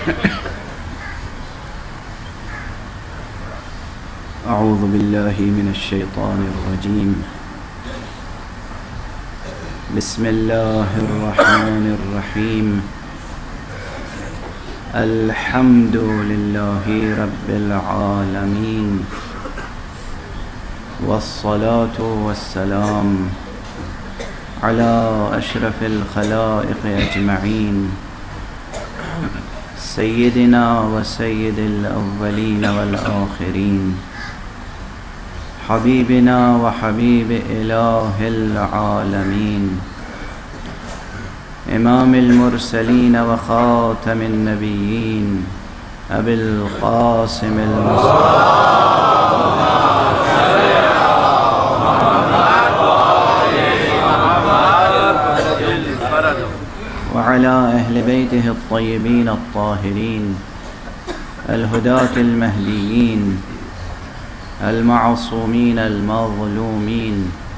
أعوذ بالله من الشيطان الرجيم. بسم الله الرحمن الرحيم. الحمد لله رب العالمين، والصلاة والسلام على أشرف الخلائق أجمعين، سيدنا وسيد الأولين والآخرين، حبيبنا وحبيب إله العالمين، إمام المرسلين وخاتم النبيين، أبي القاسم المصطفى وعلى أهل بيته الطيبين الطاهرين الهداة المهديين المعصومين المظلومين،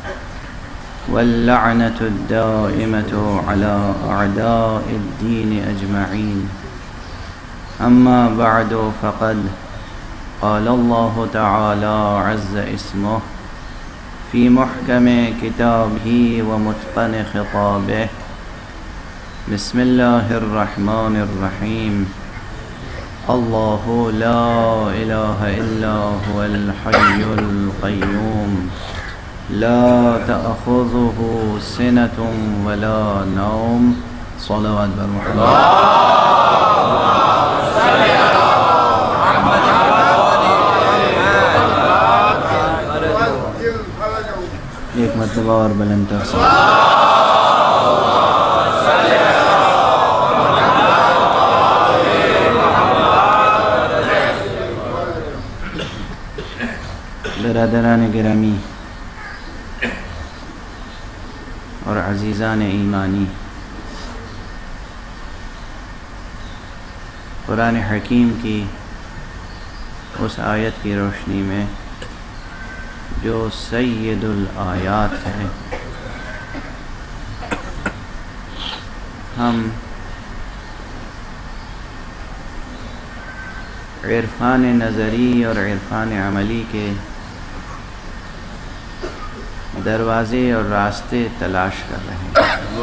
واللعنة الدائمة على أعداء الدين أجمعين. أما بعد، فقد قال الله تعالى عز اسمه في محكم كتابه ومتقن خطابه: بسم الله الرحمن الرحيم. الله لا إله إلا هو الحي القيوم، لا تأخذه سنة ولا نوم. صلوات بر محمد. ایک مرتبہ اور بلند تر برادران گرامی اور عزیزان ایمانی، قرآن حکیم کی اس آیت کی روشنی میں جو سید الآیات ہے، ہم عرفان نظری اور عرفان عملی کے دروازے اور راستے تلاش کر رہے ہیں۔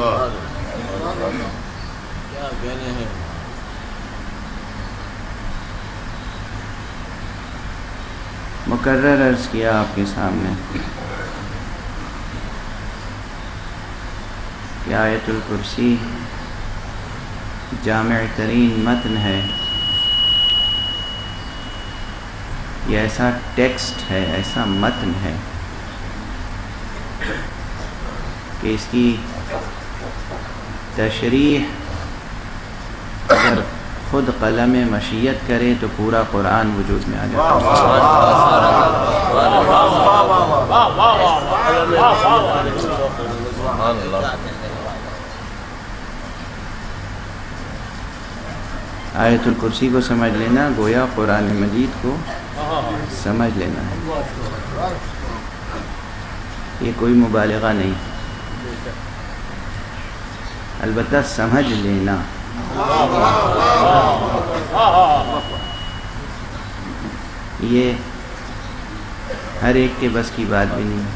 مکرر عرض کیا آپ کے سامنے کہ آیت الکرسی جامع ترین متن ہے، یہ ایسا ٹیکسٹ ہے، ایسا متن ہے کہ اس کی تشریح اگر خود قلم مشیت کرے تو پورا قرآن وجود میں آ جاتا ہے۔ آیت الکرسی کو سمجھ لینا گویا قرآن مجید کو سمجھ لینا ہے، یہ کوئی مبالغہ نہیں، البتہ سمجھ لینا۔ یہ ہر ایک کے بس کی بات بھی نہیں،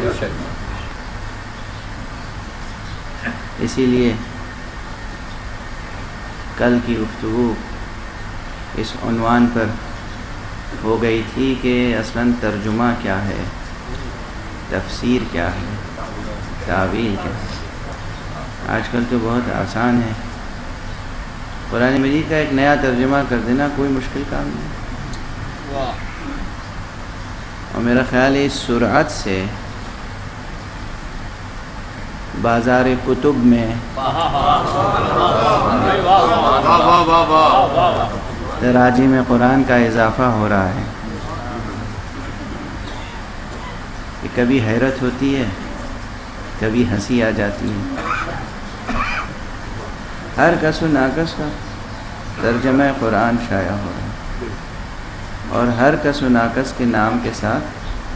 اسی لیے کل کی گفتگو اس عنوان پر ہو گئی تھی کہ اصلاً ترجمہ کیا ہے، تفسیر کیا ہے، تعویل کیا ہے۔ آج کل تو بہت آسان ہے، قرآن مجید کا ایک نیا ترجمہ کر دینا کوئی مشکل کام نہیں، اور میرا خیال ہے اس سرعت سے بازار کتب میں تراجم قرآن کا اضافہ ہو رہا ہے کہ کبھی حیرت ہوتی ہے، کبھی ہنسی آ جاتی ہے۔ ہر کس و ناکس کا ترجمہ قرآن شائع ہو رہا ہے، اور ہر کس و ناکس کے نام کے ساتھ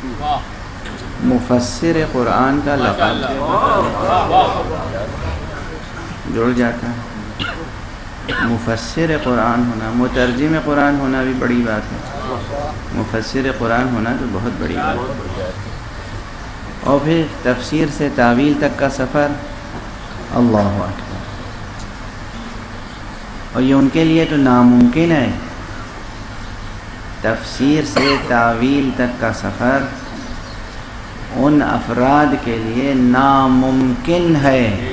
مفسر قرآن کا لقب جڑ جاتا ہے۔ مفسر قرآن ہونا، مترجم قرآن ہونا بھی بڑی بات ہے، مفسر قرآن ہونا تو بہت بڑی بات ہے۔ اور پھر تفسیر سے تاویل تک کا سفر، اللہ اکبر، اور یہ ان کے لیے تو ناممکن ہے۔ تفسیر سے تاویل تک کا سفر ان افراد کے لیے ناممکن ہے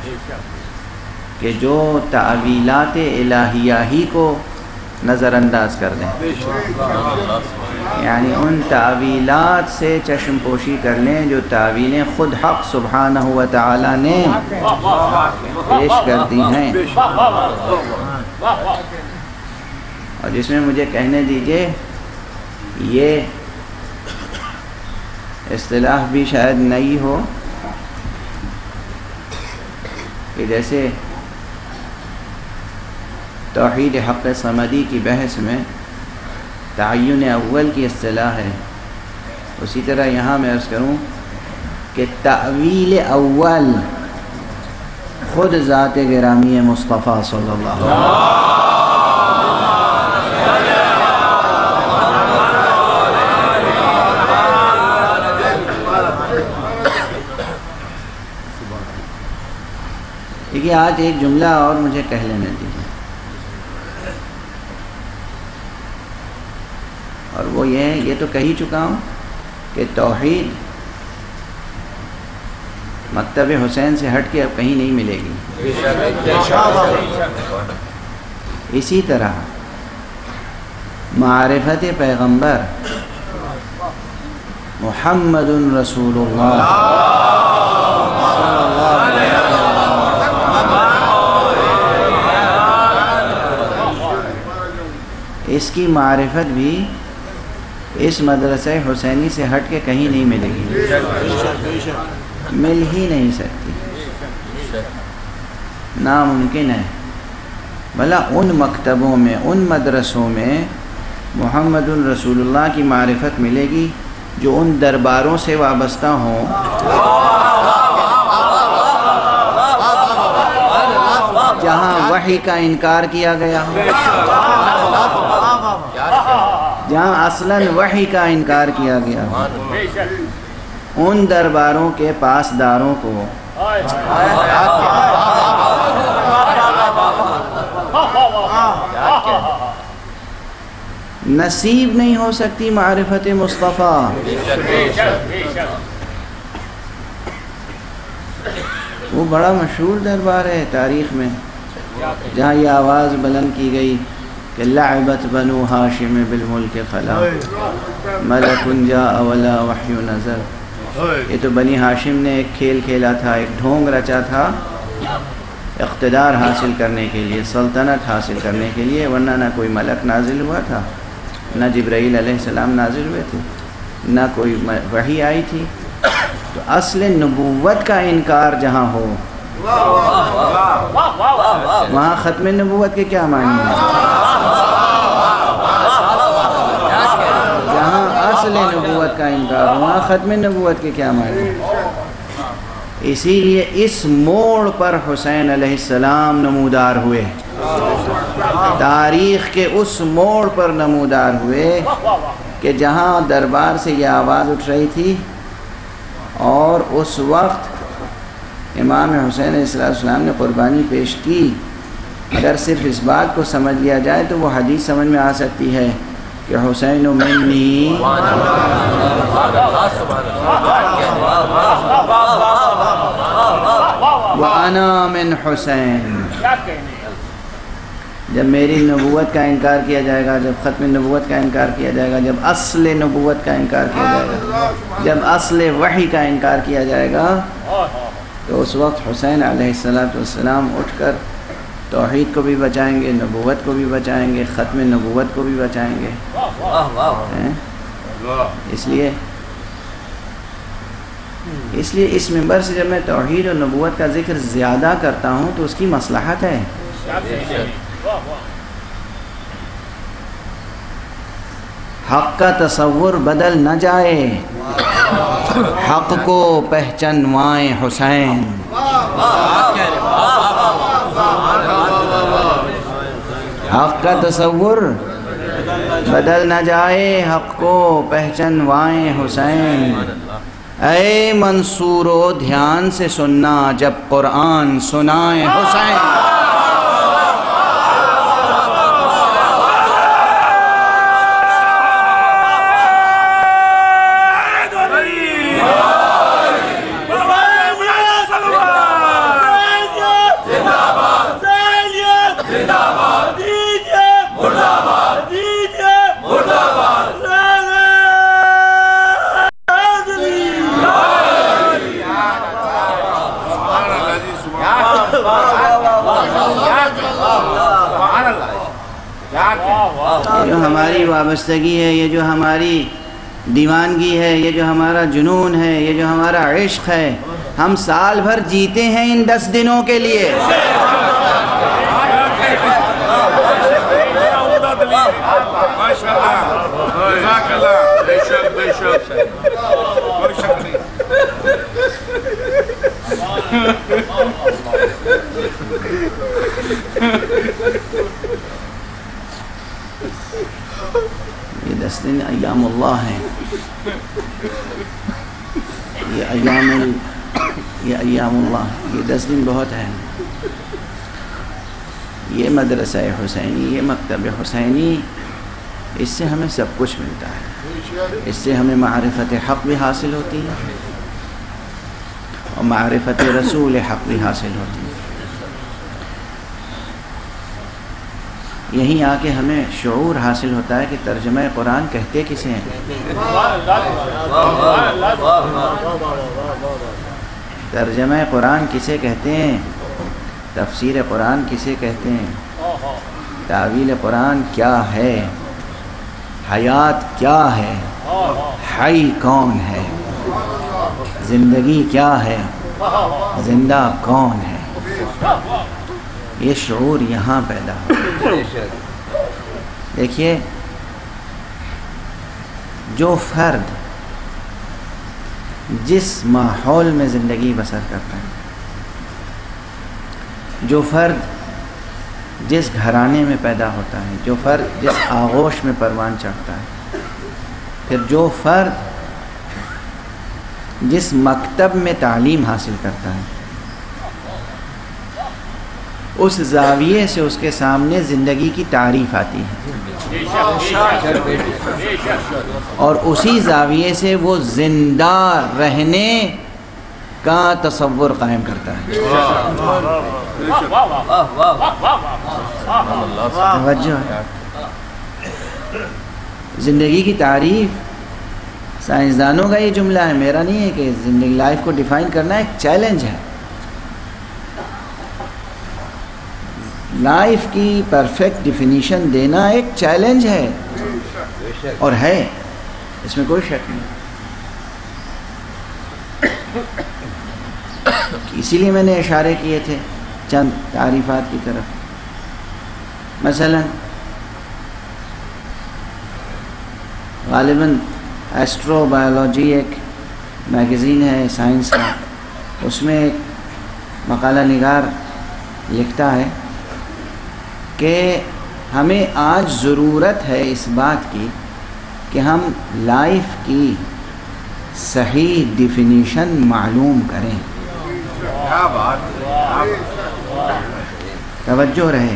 کہ جو تعویلات الہیہ ہی کو نظر انداز کر دیں، یعنی ان تعویلات سے چشم پوشی کر لیں جو تعویلیں خود حق سبحانہ و تعالی نے پیش کر دی ہیں۔ اور جس میں مجھے کہنے دیجئے یہ اصطلاح بھی شاید نئی ہو کہ جیسے توحید حق صمدی کی بحث میں تعین اول کی اصطلاح ہے، اسی طرح یہاں میں عرض کروں کہ تأویل اول خود ذات گرامی مصطفیٰ صلی اللہ علیہ وسلم۔ دیکھیے آج ایک جملہ اور مجھے کہہ لینے دیجیے، اور وہ یہ تو کہہ ہی چکا ہوں کہ توحید مکتب حسین سے ہٹ کے اب کہیں نہیں ملے گی۔ اسی طرح معرفت پیغمبر محمد رسول اللہ صلی اللہ علیہ وسلم، اس کی معرفت بھی اس مدرسہ حسینی سے ہٹ کے کہیں نہیں ملے گی، مل ہی نہیں سکتی، ناممکن ہے۔ بھلا ان مکتبوں میں، ان مدرسوں میں محمد الرسول اللہ کی معرفت ملے گی جو ان درباروں سے وابستہ ہوں جہاں وحی کا انکار کیا گیا ہو، جہاں اصلاً وحی کا انکار کیا گیا ہو، ان درباروں کے پاسداروں کو نصیب نہیں ہو سکتی معرفت مصطفیٰ۔ وہ بڑا مشہور دربار ہے تاریخ میں جہاں یہ آواز بلند کی گئی کہ لعبت بنو ہاشم بالملک فلا ملک جاء ولا وحی نزل۔ یہ تو بنی ہاشم نے ایک کھیل کھیلا تھا، ایک ڈھونگ رچا تھا اقتدار حاصل کرنے کے لیے، سلطنت حاصل کرنے کے لیے، ورنہ نہ کوئی ملک نازل ہوا تھا، نہ جبرائیل علیہ السلام نازل ہوئے تھے، نہ کوئی وحی آئی تھی۔ تو اصل نبوت کا انکار جہاں ہو وہاں ختم نبوت کے کیا معنی ہیں؟ جہاں اصل نبوت کا انکار ہو وہاں ختم نبوت کے کیا معنی ہیں؟ اسی لیے اس موڑ پر حسین علیہ السلام نمودار ہوئے، تاریخ کے اس موڑ پر نمودار ہوئے کہ جہاں دربار سے یہ آواز اٹھ رہی تھی، اور اس وقت امام حسین علیہ السلام نے قربانی پیش کی۔ اگر صرف اس بات کو سمجھ لیا جائے تو وہ حدیث سمجھ میں آ سکتی ہے کہ حسین منی وَأَنَا مِنْ حسین۔ جب میری نبوت کا انکار کیا جائے گا، جب ختم نبوت کا انکار کیا جائے گا، جب اصل نبوت کا انکار کیا جائے گا، جب اصل وحی کا انکار کیا جائے گا، تو اس وقت حسین علیہ السلام اٹھ کر توحید کو بھی بچائیں گے، نبوت کو بھی بچائیں گے، ختم نبوت کو بھی بچائیں گے۔ اس لیے اس منبر سے جب میں توحید اور نبوت کا ذکر زیادہ کرتا ہوں تو اس کی مصلحت ہے۔ حق کا تصور بدل نہ جائے، حق کو پہچنوائیں حسین۔ حق کا تصور بدل نہ جائے، حق کو پہچنوائیں حسین۔ اے منصورو دھیان سے سننا جب قرآن سنائیں حسین۔ جو ہماری وابستگی ہے، یہ جو ہماری دیوانگی ہے، یہ جو ہمارا جنون ہے، یہ جو ہمارا عشق ہے، ہم سال بھر جیتے ہیں ان 10 دنوں کے لیے۔ یہ 10 دن ایام اللہ ہیں، یہ ایام اللہ، یہ 10 دن بہت ہیں۔ یہ مدرسہ حسینی، یہ مکتب حسینی، اس سے ہمیں سب کچھ ملتا ہے۔ اس سے ہمیں معرفت حق بھی حاصل ہوتی ہے اور معرفت رسول حق بھی حاصل ہوتی ہے۔ یہیں آ کے ہمیں شعور حاصل ہوتا ہے کہ ترجمہ قرآن کہتے کسے ہیں۔ ترجمہ قرآن کسے کہتے ہیں، تفسیر قرآن کسے کہتے ہیں، تعویل قرآن کیا ہے، حیات کیا ہے، حی کون ہے، زندگی کیا ہے، زندہ کون ہے۔ یہ شعور یہاں پیدا ہو۔ دیکھیے، جو فرد جس ماحول میں زندگی بسر کرتا ہے، جو فرد جس گھرانے میں پیدا ہوتا ہے، جو فرد جس آغوش میں پروان چڑھتا ہے، پھر جو فرد جس مکتب میں تعلیم حاصل کرتا ہے، اس زاویے سے اس کے سامنے زندگی کی تعریف آتی ہے، اور اسی زاویے سے وہ زندہ رہنے کا تصور قائم کرتا ہے۔ توجہ ہے۔ زندگی کی تعریف سائنسدانوں کا یہ جملہ ہے، میرا نہیں ہے، کہ زندگی لائف کو ڈیفائن کرنا ایک چیلنج ہے۔ لائف کی پرفیکٹ ڈیفینیشن دینا ایک چیلنج ہے، اور ہے، اس میں کوئی شک نہیں۔ اسی لیے میں نے اشارے کیے تھے چند تعریفات کی طرف۔ مثلا غالباً ایسٹرو بایولوجی ایک میگزین ہے سائنس کا، اس میں ایک مقالہ نگار لکھتا ہے کہ ہمیں آج ضرورت ہے اس بات کی کہ ہم لائف کی صحیح ڈیفینیشن معلوم کریں۔ توجہ رہے،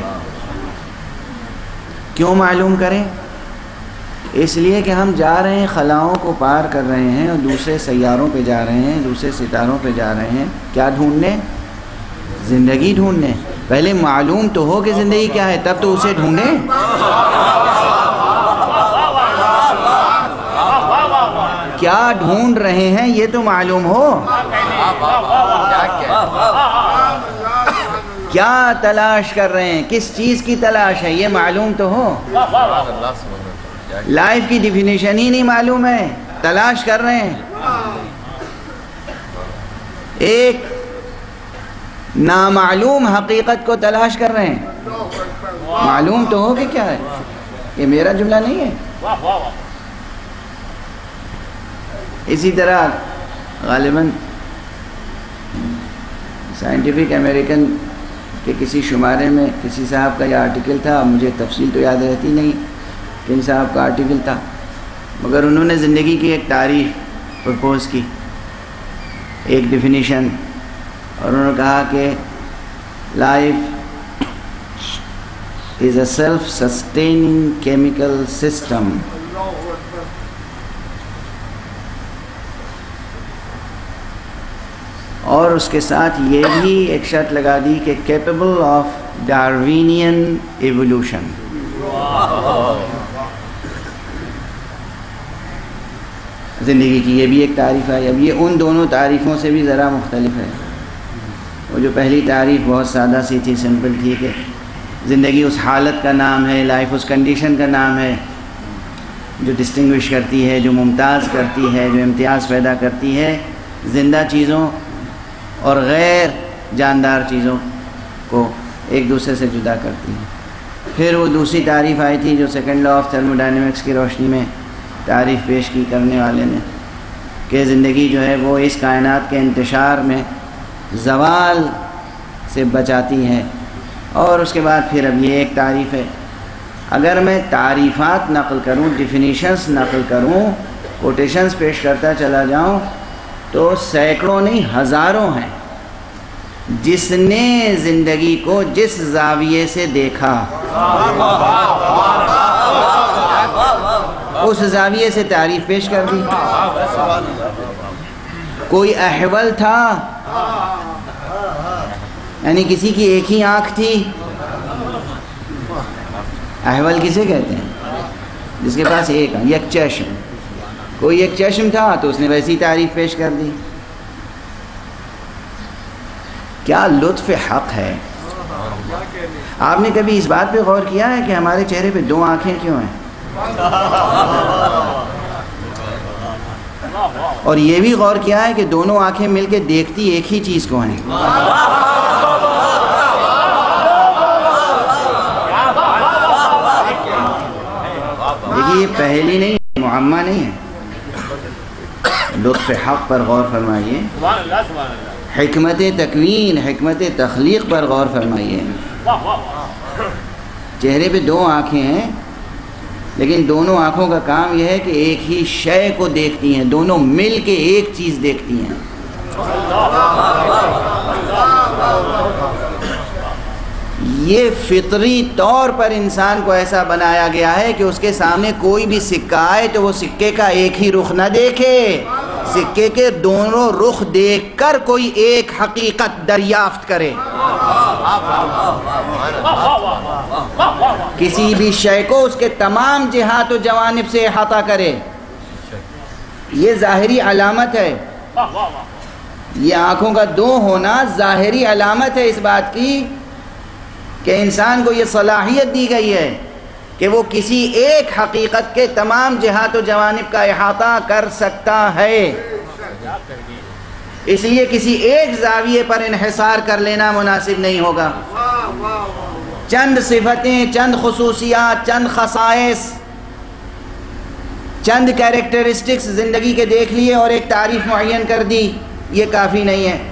کیوں معلوم کریں؟ اس لیے کہ ہم جا رہے ہیں، خلاؤں کو پار کر رہے ہیں اور دوسرے سیاروں پہ جا رہے ہیں، دوسرے ستاروں پہ جا رہے ہیں، کیا ڈھونڈنے؟ زندگی ڈھونڈنے۔ پہلے معلوم تو ہو کہ زندگی کیا ہے، تب تو اسے ڈھونڈیں۔ کیا ڈھونڈ رہے ہیں یہ تو معلوم ہو، کیا تلاش کر رہے ہیں، کس چیز کی تلاش ہے، یہ معلوم تو ہو۔ لائف کی ڈیفینیشن ہی نہیں معلوم ہے، تلاش کر رہے ہیں۔ ایک نامعلوم حقیقت کو تلاش کر رہے ہیں، معلوم تو ہو کہ کیا ہے۔ یہ میرا جملہ نہیں ہے۔ اسی طرح غالباً سائنٹیفک امریکن کہ کسی شمارے میں کسی صاحب کا یہ آرٹیکل تھا، مجھے تفصیل تو یاد رہتی نہیں کن صاحب کا آرٹیکل تھا، مگر انہوں نے زندگی کی ایک تعریف پرپوز کی، ایک ڈیفینیشن، اور انہوں نے کہا کہ life is a self-sustaining chemical system اور اس کے ساتھ یہ بھی ایک شرط لگا دی کہ capable of Darwinian evolution. زندگی کی یہ بھی ایک تعریف ہے. اب یہ ان دونوں تعریفوں سے بھی ذرا مختلف ہے. وہ جو پہلی تعریف بہت سادہ سی تھی، سمپل تھی کہ زندگی اس حالت کا نام ہے، لائف اس کنڈیشن کا نام ہے جو ڈسٹنگوش کرتی ہے، جو ممتاز کرتی ہے، جو امتیاز پیدا کرتی ہے زندہ چیزوں اور غیر جاندار چیزوں کو ایک دوسرے سے جدا کرتی ہے. پھر وہ دوسری تعریف آئی تھی جو second law of thermodynamics کی روشنی میں تعریف پیش کی کرنے والے نے، کہ زندگی جو ہے وہ اس کائنات کے انتشار میں زوال سے بچاتی ہے. اور اس کے بعد پھر اب یہ ایک تعریف ہے. اگر میں تعریفات نقل کروں، ڈیفینیشنز نقل کروں، کوٹیشنز پیش کرتا چلا جاؤں تو سینکڑوں نہیں ہزاروں ہیں. جس نے زندگی کو جس زاویے سے دیکھا اس زاویے سے تعریف پیش کر دی. کوئی احول تھا، یعنی کسی کی ایک ہی آنکھ تھی. احول کسے کہتے ہیں؟ جس کے پاس ایک یک چشم. کوئی ایک چشم تھا تو اس نے ویسی تعریف پیش کر دی. کیا لطف حق ہے. آپ نے کبھی اس بات پہ غور کیا ہے کہ ہمارے چہرے پہ دو آنکھیں کیوں ہیں؟ اور یہ بھی غور کیا ہے کہ دونوں آنکھیں مل کے دیکھتی ایک ہی چیز کو ہیں. دیکھیے یہ پہلی نہیں، معمہ نہیں ہے. لطف حق پر غور فرمائیے، حکمت تکوین، حکمت تخلیق پر غور فرمائیے. چہرے پہ دو آنکھیں ہیں لیکن دونوں آنکھوں کا کام یہ ہے کہ ایک ہی شے کو دیکھتی ہیں، دونوں مل کے ایک چیز دیکھتی ہیں. یہ فطری طور پر انسان کو ایسا بنایا گیا ہے کہ اس کے سامنے کوئی بھی سکہ آئے تو وہ سکے کا ایک ہی رخ نہ دیکھے، سکے کے دونوں رخ دیکھ کر کوئی ایک حقیقت دریافت کرے. کسی بھی شے کو اس کے تمام جہات و جوانب سے احاطہ کرے. یہ ظاہری علامت ہے. یہ آنکھوں کا دو ہونا ظاہری علامت ہے اس بات کی کہ انسان کو یہ صلاحیت دی گئی ہے کہ وہ کسی ایک حقیقت کے تمام جہات و جوانب کا احاطہ کر سکتا ہے. اس لیے کسی ایک زاویے پر انحصار کر لینا مناسب نہیں ہوگا. چند صفتیں، چند خصوصیات، چند خصائص، چند کیریکٹرسٹکس زندگی کے دیکھ لیے اور ایک تعریف معین کر دی، یہ کافی نہیں ہے.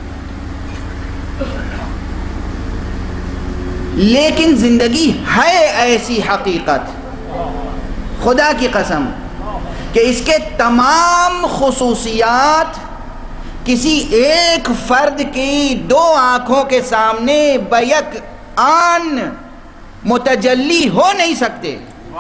لیکن زندگی ہے ایسی حقیقت، خدا کی قسم، کہ اس کے تمام خصوصیات کسی ایک فرد کی دو آنکھوں کے سامنے بیک آن متجلی ہو نہیں سکتے.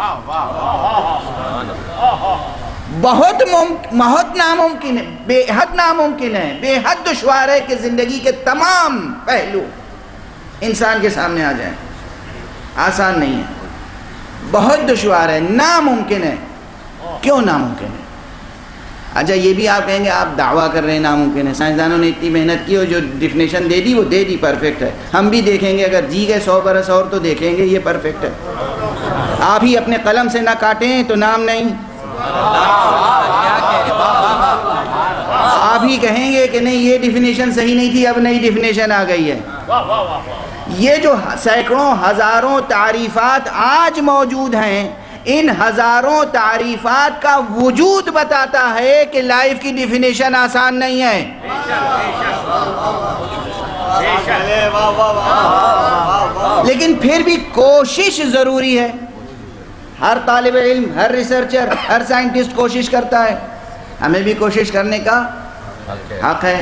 بہت ناممکن ہے، بے حد ناممکن ہے، بے حد دشوار ہے کہ زندگی کے تمام پہلو انسان کے سامنے آ جائیں. آسان نہیں ہے، بہت دشوار ہے، ناممکن ہے. کیوں ناممکن ہے؟ اچھا یہ بھی آپ کہیں گے آپ دعویٰ کر رہے ہیں ناممکن ہے. سائنسدانوں نے اتنی محنت کی اور جو ڈیفینیشن دے دی وہ دے دی، پرفیکٹ ہے. ہم بھی دیکھیں گے، اگر جی گئے 100 برس اور تو دیکھیں گے یہ پرفیکٹ ہے. آپ ہی اپنے قلم سے نہ کاٹیں تو نام نہیں. آپ ہی کہیں گے کہ نہیں یہ ڈیفینیشن صحیح نہیں تھی، اب نئی ڈیفینیشن آ گئی ہے. یہ جو سینکڑوں ہزاروں تعریفات آج موجود ہیں، ان ہزاروں تعریفات کا وجود بتاتا ہے کہ لائف کی ڈیفینیشن آسان نہیں ہے. لیکن پھر بھی کوشش ضروری ہے. ہر طالب علم، ہر ریسرچر، ہر سائنٹسٹ کوشش کرتا ہے. ہمیں بھی کوشش کرنے کا حق ہے.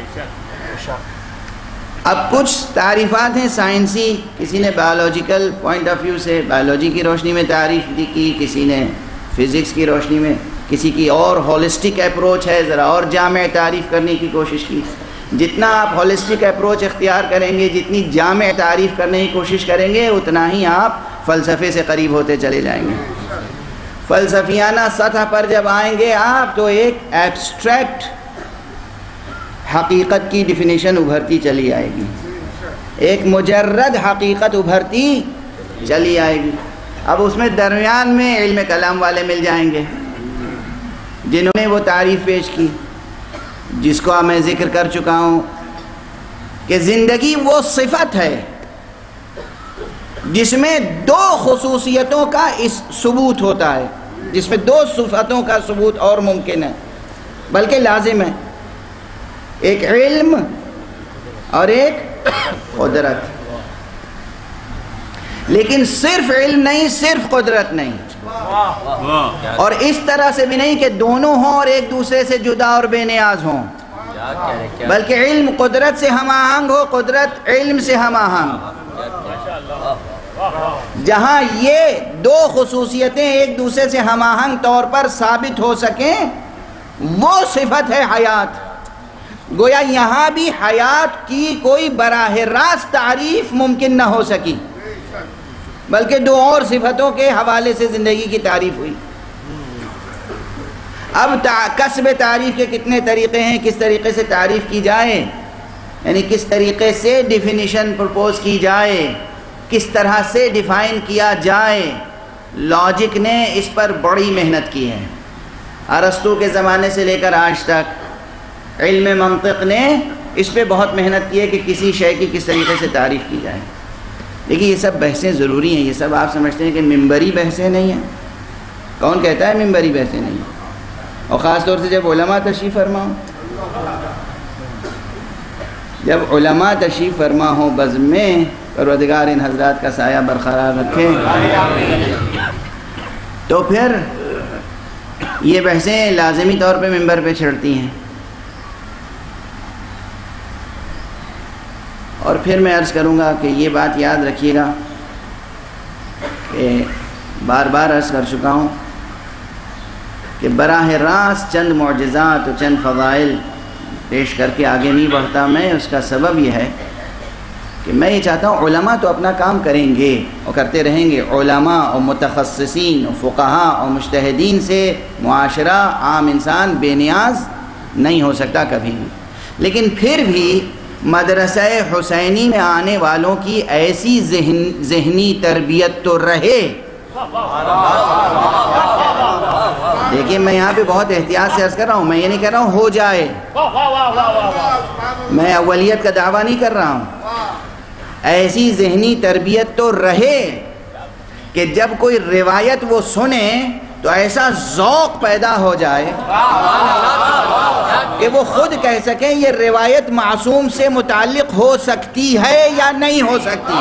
اب کچھ تعریفات ہیں سائنسی، کسی نے بایولوجیکل پوائنٹ آف ویو سے بایولوجی کی روشنی میں تعریف کی، کسی نے فزکس کی روشنی میں، کسی کی اور ہولسٹک اپروچ ہے، ذرا اور جامع تعریف کرنے کی کوشش کی. جتنا آپ ہولسٹک اپروچ اختیار کریں گے، جتنی جامع تعریف کرنے کی کوشش کریں گے، اتنا ہی آپ فلسفے سے قریب ہوتے چلے جائیں گے. فلسفیانہ سطح پر جب آئیں گے آپ تو ایک ایبسٹریکٹ حقیقت کی ڈیفینیشن ابھرتی چلی آئے گی، ایک مجرد حقیقت ابھرتی چلی آئے گی. اب اس میں درمیان میں علم کلام والے مل جائیں گے جنہوں نے وہ تعریف پیش کی جس کو میں ذکر کر چکا ہوں کہ زندگی وہ صفت ہے جس میں دو خصوصیتوں کا ثبوت ہوتا ہے، جس میں دو صفتوں کا ثبوت اور ممکن ہے بلکہ لازم ہے، ایک علم اور ایک قدرت. لیکن صرف علم نہیں، صرف قدرت نہیں، اور اس طرح سے بھی نہیں کہ دونوں ہوں اور ایک دوسرے سے جدا اور بے نیاز ہوں، بلکہ علم قدرت سے ہم آہنگ ہو، قدرت علم سے ہم آہنگ. جہاں یہ دو خصوصیتیں ایک دوسرے سے ہم آہنگ طور پر ثابت ہو سکیں وہ صفت ہے حیات. گویا یہاں بھی حیات کی کوئی براہ راست تعریف ممکن نہ ہو سکی، بلکہ دو اور صفتوں کے حوالے سے زندگی کی تعریف ہوئی. اب کسب تعریف کے کتنے طریقے ہیں، کس طریقے سے تعریف کی جائے، یعنی کس طریقے سے ڈیفینیشن پرپوز کی جائے، کس طرح سے ڈیفائن کیا جائے. لاجک نے اس پر بڑی محنت کی ہے. ارسطو کے زمانے سے لے کر آج تک علم منطق نے اس پہ بہت محنت کی ہے کہ کسی شے کی کس طریقے سے تعریف کی جائے. دیکھیے یہ سب بحثیں ضروری ہیں، یہ سب آپ سمجھتے ہیں کہ ممبری بحثیں نہیں ہیں. کون کہتا ہے ممبری بحثیں نہیں ہیں؟ اور خاص طور سے جب علماء تشریف فرما ہوں، جب علماء تشریف فرما ہوں بزم میں، پروردگار ان حضرات کا سایہ برقرار رکھے، تو پھر یہ بحثیں لازمی طور پہ ممبر پہ چڑھتی ہیں. اور پھر میں عرض کروں گا کہ یہ بات یاد رکھیے گا کہ بار بار عرض کر چکا ہوں کہ براہ راست چند معجزات و چند فضائل پیش کر کے آگے نہیں بڑھتا میں. اس کا سبب یہ ہے کہ میں یہ چاہتا ہوں علماء تو اپنا کام کریں گے اور کرتے رہیں گے. علماء اور متخصصین اور فقہاء اور مجتہدین سے معاشرہ عام انسان بے نیاز نہیں ہو سکتا کبھی بھی. لیکن پھر بھی مدرسہ حسینی میں آنے والوں کی ایسی ذہنی تربیت تو رہے. دیکھیں میں یہاں پہ بہت احتیاط سے عرض کر رہا ہوں، میں یہ نہیں کہہ رہا ہوں ہو جائے، میں اولیت کا دعویٰ نہیں کر رہا ہوں. ایسی ذہنی تربیت تو رہے کہ جب کوئی روایت وہ سنے تو ایسا ذوق پیدا ہو جائے کہ وہ خود کہہ سکیں یہ روایت معصوم سے متعلق ہو سکتی ہے یا نہیں ہو سکتی.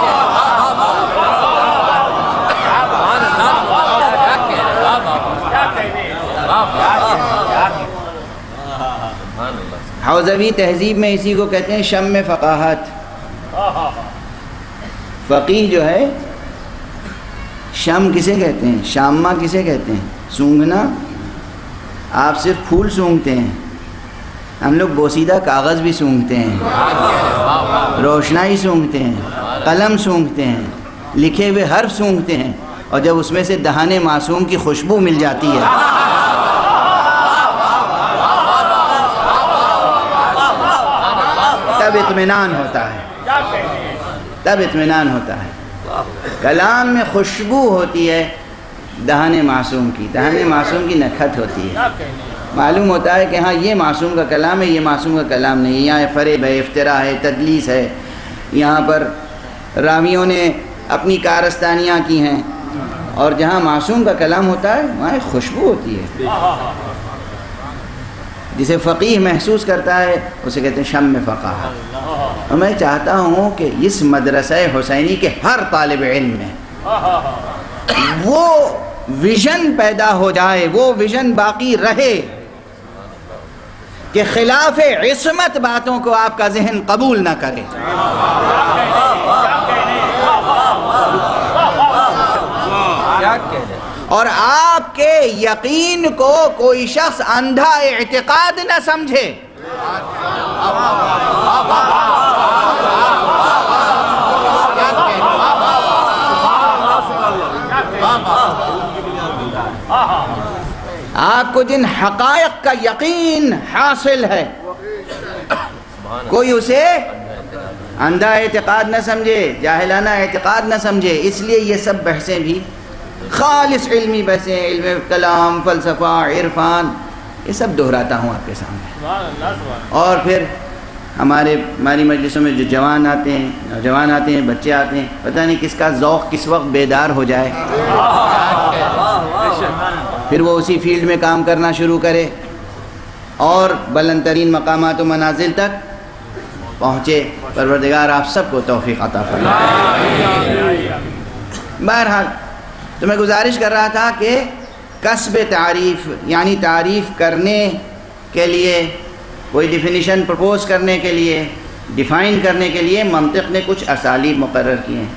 حوزوی تہذیب میں اسی کو کہتے ہیں شم فقاہت. فقیہ جو ہے، شم کسے کہتے ہیں، شامہ کسے کہتے ہیں، سونگھنا. آپ صرف پھول سونگھتے ہیں، ہم لوگ بوسیدہ کاغذ بھی سونگھتے ہیں، روشنائی سونگھتے ہیں، قلم سونگھتے ہیں، لکھے ہوئے حرف سونگھتے ہیں، اور جب اس میں سے دہان معصوم کی خوشبو مل جاتی ہے تب اطمینان ہوتا ہے، تب اطمینان ہوتا ہے. کلام میں خوشبو ہوتی ہے دہان معصوم کی، دہان معصوم کی نکھت ہوتی ہے. معلوم ہوتا ہے کہ ہاں یہ معصوم کا کلام ہے، یہ معصوم کا کلام نہیں. یہاں فریب ہے، افتراء ہے، تدلیس ہے، یہاں پر راویوں نے اپنی کارستانیاں کی ہیں. اور جہاں معصوم کا کلام ہوتا ہے وہاں ایک خوشبو ہوتی ہے جسے فقیہ محسوس کرتا ہے، اسے کہتے ہیں شم فقاہت. اور میں چاہتا ہوں کہ اس مدرسہ حسینی کے ہر طالب علم میں وہ ویژن پیدا ہو جائے، وہ ویژن باقی رہے کہ خلاف عصمت باتوں کو آپ کا ذہن قبول نہ کرے۔ اور آپ کے یقین کو کوئی شخص اندھا اعتقاد نہ سمجھے۔ آپ کو جن حقائق کا یقین حاصل ہے کوئی اسے اندھا اعتقاد نہ سمجھے، جاہلانہ اعتقاد نہ سمجھے۔ اس لیے یہ سب بحثیں بھی خالص علمی بحثیں، علم کلام، فلسفہ، عرفان، یہ سب دہراتا ہوں آپ کے سامنے۔ اور پھر ہماری مجلسوں میں جو جوان آتے ہیں، نوجوان آتے ہیں، بچے آتے ہیں، پتہ نہیں کس کا ذوق کس وقت بیدار ہو جائے، پھر وہ اسی فیلڈ میں کام کرنا شروع کرے اور بلند ترین مقامات و منازل تک پہنچے۔ پروردگار آپ سب کو توفیق عطا فرمائے۔ بہرحال تو میں گزارش کر رہا تھا کہ کسب تعریف، یعنی تعریف کرنے کے لیے، کوئی ڈیفینیشن پرپوز کرنے کے لیے، ڈیفائن کرنے کے لیے منطق نے کچھ اسالیب مقرر کیے ہیں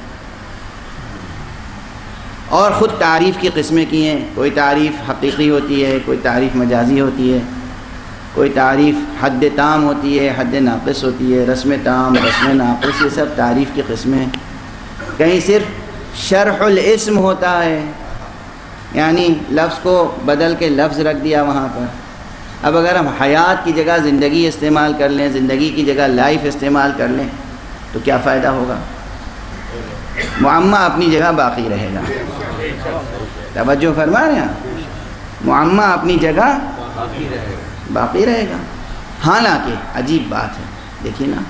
اور خود تعریف کی قسمیں کی ہیں۔ کوئی تعریف حقیقی ہوتی ہے، کوئی تعریف مجازی ہوتی ہے، کوئی تعریف حد تام ہوتی ہے، حد ناقص ہوتی ہے، رسم تام، رسم ناقص، یہ سب تعریف کی قسمیں ہیں۔ کہیں صرف شرح الاسم ہوتا ہے، یعنی لفظ کو بدل کے لفظ رکھ دیا وہاں پر۔ اب اگر ہم حیات کی جگہ زندگی استعمال کر لیں، زندگی کی جگہ لائف استعمال کر لیں تو کیا فائدہ ہوگا؟ معمہ اپنی جگہ باقی رہے گا۔ توجہ فرما رہے ہیں؟ معمہ اپنی جگہ باقی رہے گا۔ حالانکہ عجیب بات ہے، دیکھیے نا،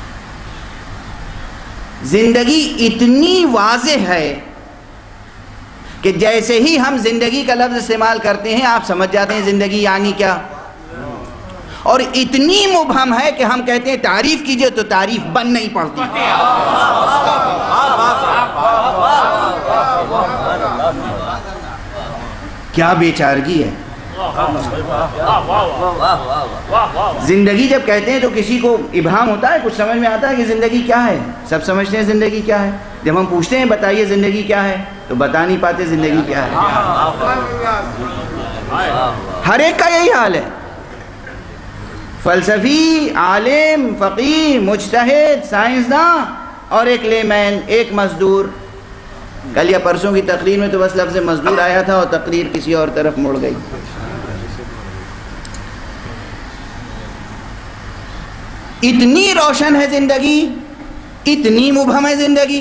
زندگی اتنی واضح ہے کہ جیسے ہی ہم زندگی کا لفظ استعمال کرتے ہیں آپ سمجھ جاتے ہیں زندگی یعنی کیا، اور اتنی مبہم ہے کہ ہم کہتے ہیں تعریف کیجئے تو تعریف بن نہیں پڑتی۔ کیا بیچارگی ہے۔ زندگی جب کہتے ہیں تو کسی کو ابہام ہوتا ہے، کچھ سمجھ میں آتا ہے کہ زندگی کیا ہے؟ سب سمجھتے ہیں زندگی کیا ہے۔ جب ہم پوچھتے ہیں بتائیے زندگی کیا ہے تو بتا نہیں پاتے زندگی کیا ہے۔ ہر ایک کا یہی حال ہے، فلسفی، عالم، فقیہ، مجتہد، سائنسداں اور ایک لیمین، ایک مزدور۔ کل یا پرسوں کی تقریر میں تو بس لفظ مزدور آیا تھا اور تقریر کسی اور طرف مڑ گئی۔ اتنی روشن ہے زندگی، اتنی مبہم ہے زندگی،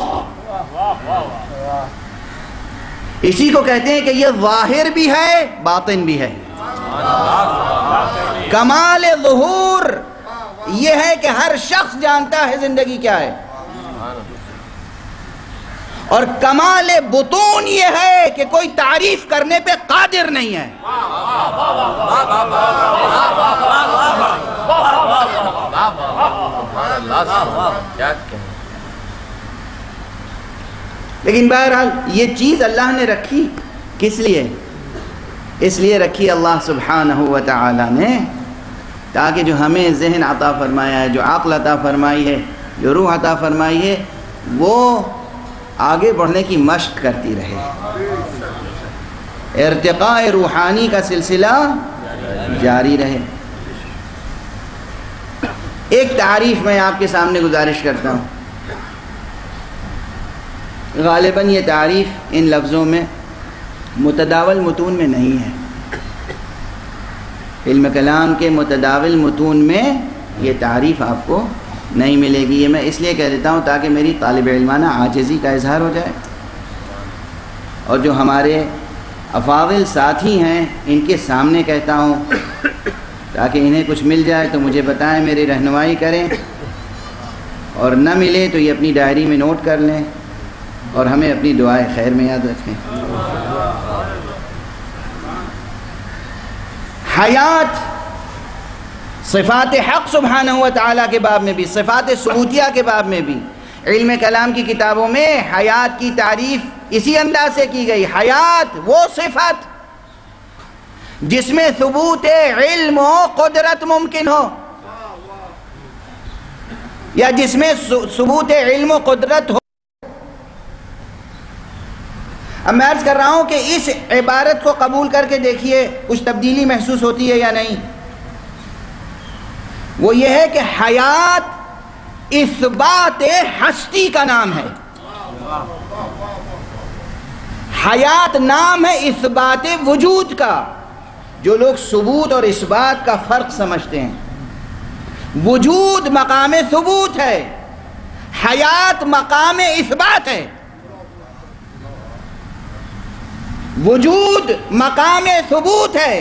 اسی کو کہتے ہیں کہ یہ ظاہر بھی ہے باطن بھی ہے۔ کمال ظہور یہ ہے کہ ہر شخص جانتا ہے زندگی کیا ہے، اور کمال بطون یہ ہے کہ کوئی تعریف کرنے پہ قادر نہیں ہے۔ لیکن بہرحال یہ چیز اللہ نے رکھی کس لیے؟ اس لیے رکھی اللہ سبحانہ و تعالی نے تاکہ جو ہمیں ذہن عطا فرمایا ہے، جو عقل عطا فرمائی ہے، جو روح عطا فرمائی ہے، وہ آگے بڑھنے کی مشق کرتی رہے، ارتقاء روحانی کا سلسلہ جاری رہے۔ ایک تعریف میں آپ کے سامنے گزارش کرتا ہوں، غالباً یہ تعریف ان لفظوں میں متداول متون میں نہیں ہے، علم کلام کے متداول متون میں یہ تعریف آپ کو نہیں ملے گی۔ یہ میں اس لیے کہہ دیتا ہوں تاکہ میری طالب علمانہ عاجزی کا اظہار ہو جائے، اور جو ہمارے افاضل ساتھی ہیں ان کے سامنے کہتا ہوں تاکہ انہیں کچھ مل جائے تو مجھے بتائیں، میری رہنمائی کریں، اور نہ ملے تو یہ اپنی ڈائری میں نوٹ کر لیں اور ہمیں اپنی دعائے خیر میں یاد رکھیں۔ حیات صفات حق سبحانہ و تعالیٰ کے باب میں بھی، صفات ثبوتیہ کے باب میں بھی، علم کلام کی کتابوں میں حیات کی تعریف اسی انداز سے کی گئی۔ حیات وہ صفت جس میں ثبوت علم و قدرت ممکن ہو، یا جس میں ثبوت علم و قدرت ہو۔ اب میں عرض کر رہا ہوں کہ اس عبارت کو قبول کر کے دیکھیے کچھ تبدیلی محسوس ہوتی ہے یا نہیں۔ وہ یہ ہے کہ حیات اثبات ہستی کا نام ہے۔ حیات نام ہے اثبات وجود کا۔ جو لوگ ثبوت اور اثبات کا فرق سمجھتے ہیں، وجود مقام ثبوت ہے، حیات مقام اثبات ہے۔ وجود مقام ثبوت ہے،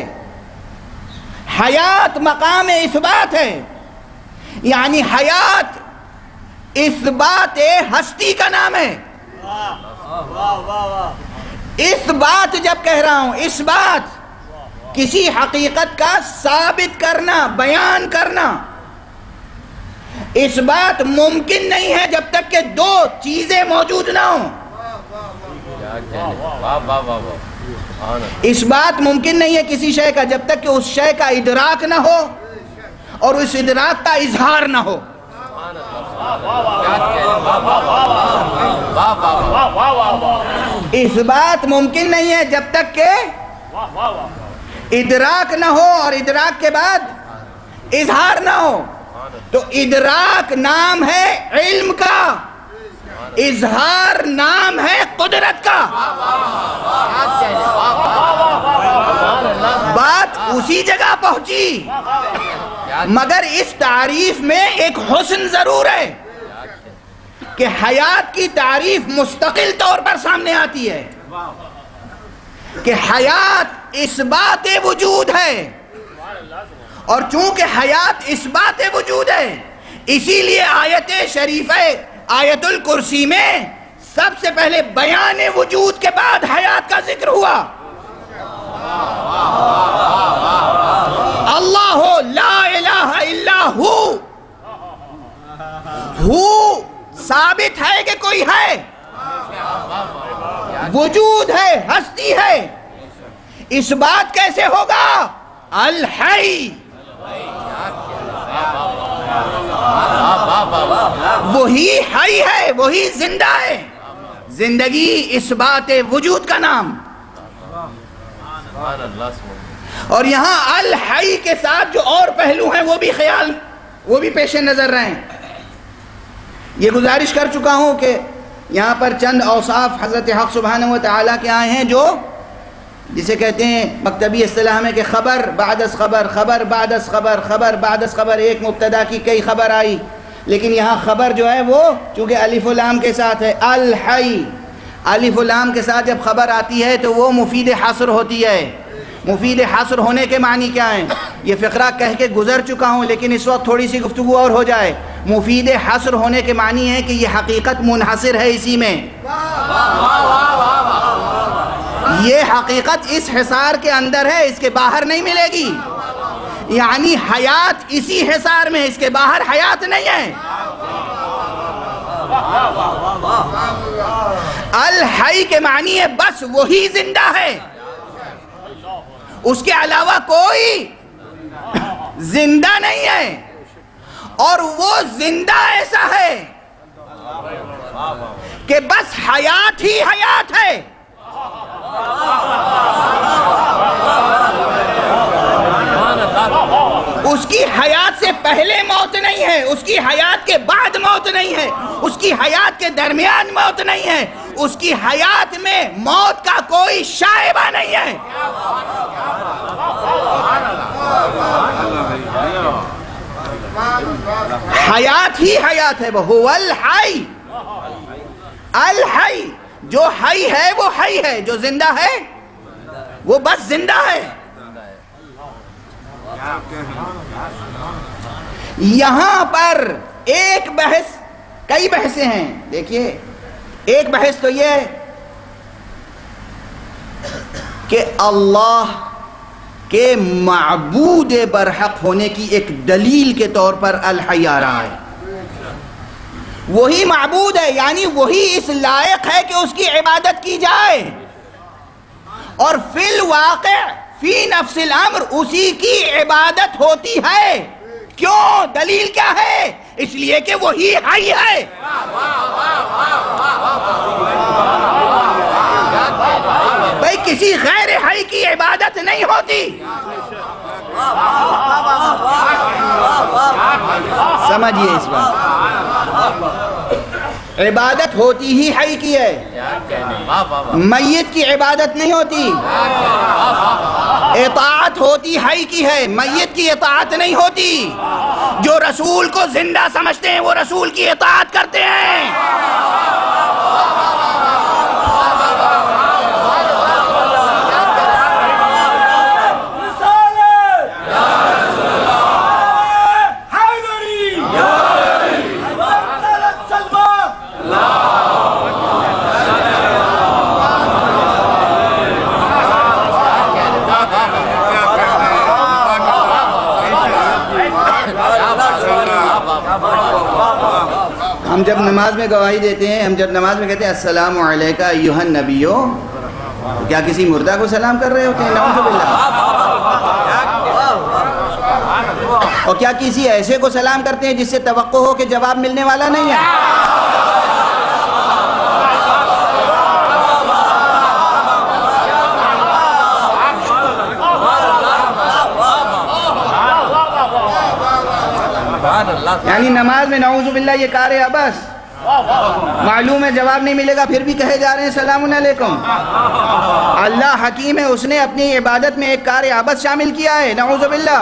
حیات مقام اثبات ہے، یعنی حیات اثبات ہستی کا نام ہے۔ اثبات جب کہہ رہا ہوں، اثبات کسی حقیقت کا ثابت کرنا، بیان کرنا۔ اثبات ممکن نہیں ہے جب تک کہ دو چیزیں موجود نہ ہوں۔ اثبات ممکن نہیں ہے کسی شے کا جب تک کہ اس شے کا ادراک نہ ہو اور اس ادراک کا اظہار نہ ہو۔ اثبات ممکن نہیں ہے جب تک کہ ادراک نہ ہو اور ادراک کے بعد اظہار نہ ہو۔ تو ادراک نام ہے علم کا، اظہار نام ہے قدرت کا۔ بات اسی جگہ پہنچی، مگر اس تعریف میں ایک حسن ضرور ہے کہ حیات کی تعریف مستقل طور پر سامنے آتی ہے کہ حیات اثبات وجود ہے، اور چونکہ حیات اثبات وجود ہے اسی لیے آیت شریفہ آیت الکرسی میں سب سے پہلے بیان وجود کے بعد حیات کا ذکر ہوا۔ اللہ لا الہ الا ہو ثابت ہے کہ کوئی ہے، وجود ہے، ہستی ہے۔ اس بات کیسے ہوگا؟ الحی، وہی حی ہے، وہی زندہ ہے۔ زندگی اثبات وجود کا نام۔ اور یہاں الحی کے ساتھ جو اور پہلو ہیں وہ بھی پیش نظر رہیں۔ یہ گزارش کر چکا ہوں کہ یہاں پر چند اوصاف حضرت حق سبحانہ و تعالیٰ کے آئے ہیں جو جسے کہتے ہیں مکتبی اصطلاح میں کہ خبر بعد از خبر، خبر بعد از خبر، خبر بعد از خبر، ایک مبتدا کی کئی خبر آئی۔ لیکن یہاں خبر جو ہے وہ چونکہ الف و لام کے ساتھ ہے، الحی، الف و لام کے ساتھ جب خبر آتی ہے تو وہ مفید حصر ہوتی ہے۔ مفید حصر ہونے کے معنی کیا ہیں؟ یہ فقرہ کہہ کے گزر چکا ہوں لیکن اس وقت تھوڑی سی گفتگو اور ہو جائے۔ مفید حصر ہونے کے معنی ہے کہ یہ حقیقت منحصر ہے اسی میں، یہ حقیقت اس حصار کے اندر ہے، اس کے باہر نہیں ملے گی۔ یعنی حیات اسی حصار میں، اس کے باہر حیات نہیں ہے۔ الحی کے معنی ہے بس وہی زندہ ہے، اس کے علاوہ کوئی زندہ نہیں ہے، اور وہ زندہ ایسا ہے کہ بس حیات ہی حیات ہے۔ اس کی حیات سے پہلے موت نہیں ہے، اس کی حیات کے بعد موت نہیں ہے، اس کی حیات کے درمیان موت نہیں ہے، اس کی حیات میں موت کا کوئی شائبہ نہیں ہے۔ حیات ہی حیات ہے، وہ الحی، الحی، جو حی ہے وہ حی ہے، جو زندہ ہے وہ بس زندہ ہے۔ یہاں پر ایک بحث، کئی بحثیں ہیں، دیکھیے ایک بحث تو یہ کہ اللہ کہ معبود برحق ہونے کی ایک دلیل کے طور پر الحی آ رہا ہے. وہی معبود ہے، یعنی وہی اس لائق ہے کہ اس کی عبادت کی جائے، اور فی الواقع فی نفس الامر اسی کی عبادت ہوتی ہے. کیوں؟ دلیل کیا ہے؟ اس لیے کہ وہی حی ہے. بھئی کسی غیر حی کی عبادت نہیں ہوتی. سمجھئے اس بات. عبادت ہوتی ہی حی کی ہے، میت کی عبادت نہیں ہوتی. اطاعت ہوتی حی کی ہے، میت کی اطاعت نہیں ہوتی. جو رسول کو زندہ سمجھتے ہیں وہ رسول کی اطاعت کرتے ہیں. ہم جب نماز میں گواہی دیتے ہیں، ہم جب نماز میں کہتے ہیں السلام علیکہ ایھا النبیو، کیا کسی مردہ کو سلام کر رہے ہوتے ہیں؟ نعوذ باللہ. اور کیا کسی ایسے کو سلام کرتے ہیں جس سے توقع ہو کہ جواب ملنے والا نہیں ہے؟ یعنی نماز میں نعوذ باللہ یہ کار عبث، معلوم ہے جواب نہیں ملے گا پھر بھی کہے جا رہے ہیں السلام علیکم. اللہ حکیم ہے، اس نے اپنی عبادت میں ایک کار عبث شامل کیا ہے. نعوذ باللہ.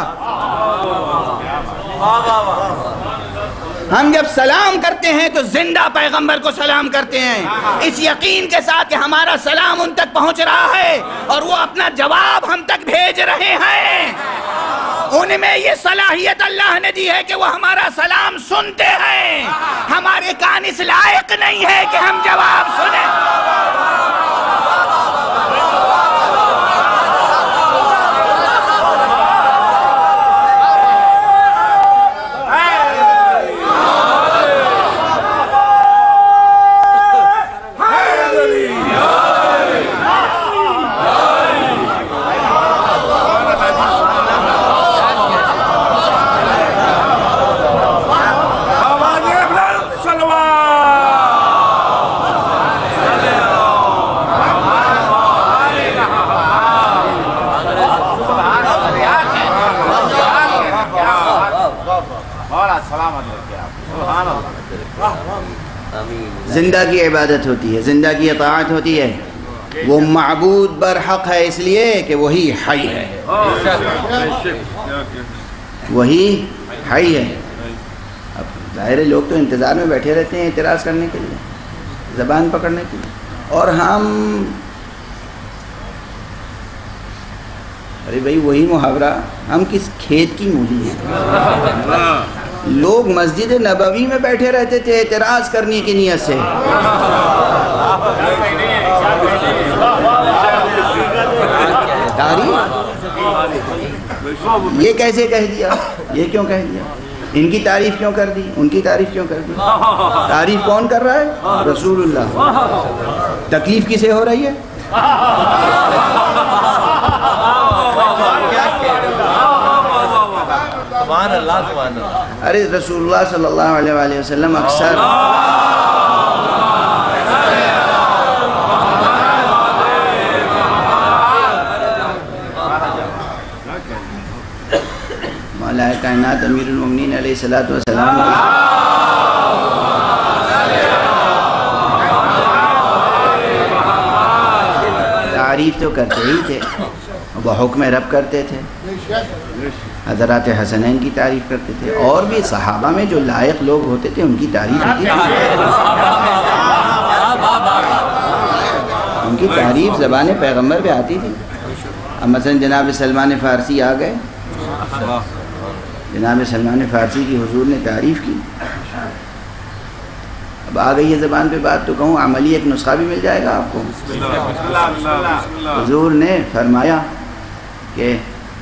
ہم جب سلام کرتے ہیں تو زندہ پیغمبر کو سلام کرتے ہیں، اس یقین کے ساتھ کہ ہمارا سلام ان تک پہنچ رہا ہے اور وہ اپنا جواب ہم تک بھیج رہے ہیں. ان میں یہ صلاحیت اللہ نے دی ہے کہ وہ ہمارا سلام سنتے ہیں. ہمارے کان اس لائق نہیں ہے کہ ہم جواب سنیں. زندہ کی عبادت ہوتی ہے، زندہ کی اطاعت ہوتی ہے. وہ معبود برحق ہے اس لیے کہ وہی حی ہے، وہی حی ہے. اب ظاہر لوگ تو انتظار میں بیٹھے رہتے ہیں اعتراض کرنے کے لیے، زبان پکڑنے کے لیے. اور ہم ارے بھائی وہی محاورہ، ہم کس کھیت کی مولی ہیں؟ لوگ مسجد نبوی میں بیٹھے رہتے تھے اعتراض کرنے کی نیت سے. یہ کیسے کہہ دیا؟ یہ کیوں کہہ دیا؟ ان کی تعریف کیوں کر دی؟ ان کی تعریف کیوں کر دی؟ تعریف کون کر رہا ہے؟ رسول اللہ. تکلیف کسے ہو رہی ہے؟ ارے رسول اللہ صلی اللہ علیہ وآلہ وسلم اکثر مولا کائنات امیر المومنین علیہ السلام تعریف تو کرتے ہی تھے، وہ حکم رب کرتے تھے، حضرات حسنین کی تعریف کرتے تھے، اور بھی صحابہ میں جو لائق لوگ ہوتے تھے ان کی تعریف ہوتی تھی. ان کی تعریف زبان پیغمبر پہ آتی تھی. اب مثلا جناب سلمان فارسی آ گئے، جناب سلمان فارسی کی حضور نے تعریف کی. اب آ گئی ہے زبان پہ بات تو کہوں عملی ایک نسخہ بھی مل جائے گا آپ کو. حضور نے فرمایا کہ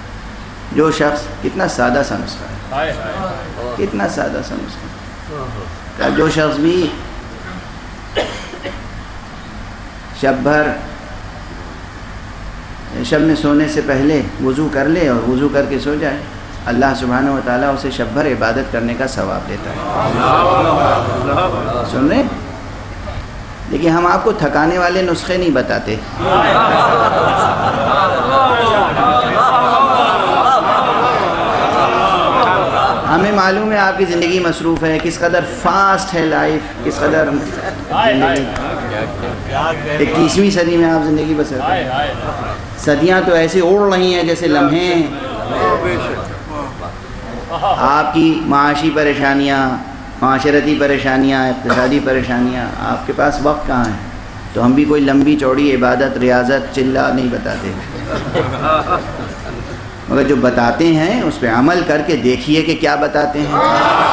جو شخص، کتنا سادہ سا نسخہ ہے، کتنا سادہ سا نسخہ کہ جو شخص بھی شب بھر شب میں سونے سے پہلے وضو کر لے اور وضو کر کے سو جائے، اللہ سبحانہ و تعالیٰ اسے شب بھر عبادت کرنے کا ثواب دیتا ہے۔ سن رہے؟ لیکن ہم آپ کو تھکانے والے نسخے نہیں بتاتے۔ ہمیں معلوم ہے آپ کی زندگی مصروف ہے، کس قدر فاسٹ ہے لائف، کس قدر 21ویں صدی میں آپ زندگی بسر کرتے ہیں۔ صدیاں تو ایسے اڑ رہی ہیں جیسے لمحے۔ آپ کی معاشی پریشانیاں، معاشرتی پریشانیاں، اقتصادی پریشانیاں، آپ کے پاس وقت کہاں ہے؟ تو ہم بھی کوئی لمبی چوڑی عبادت، ریاضت، چلہ نہیں بتاتے، مگر جو بتاتے ہیں اس پہ عمل کر کے دیکھیے کہ کیا بتاتے ہیں۔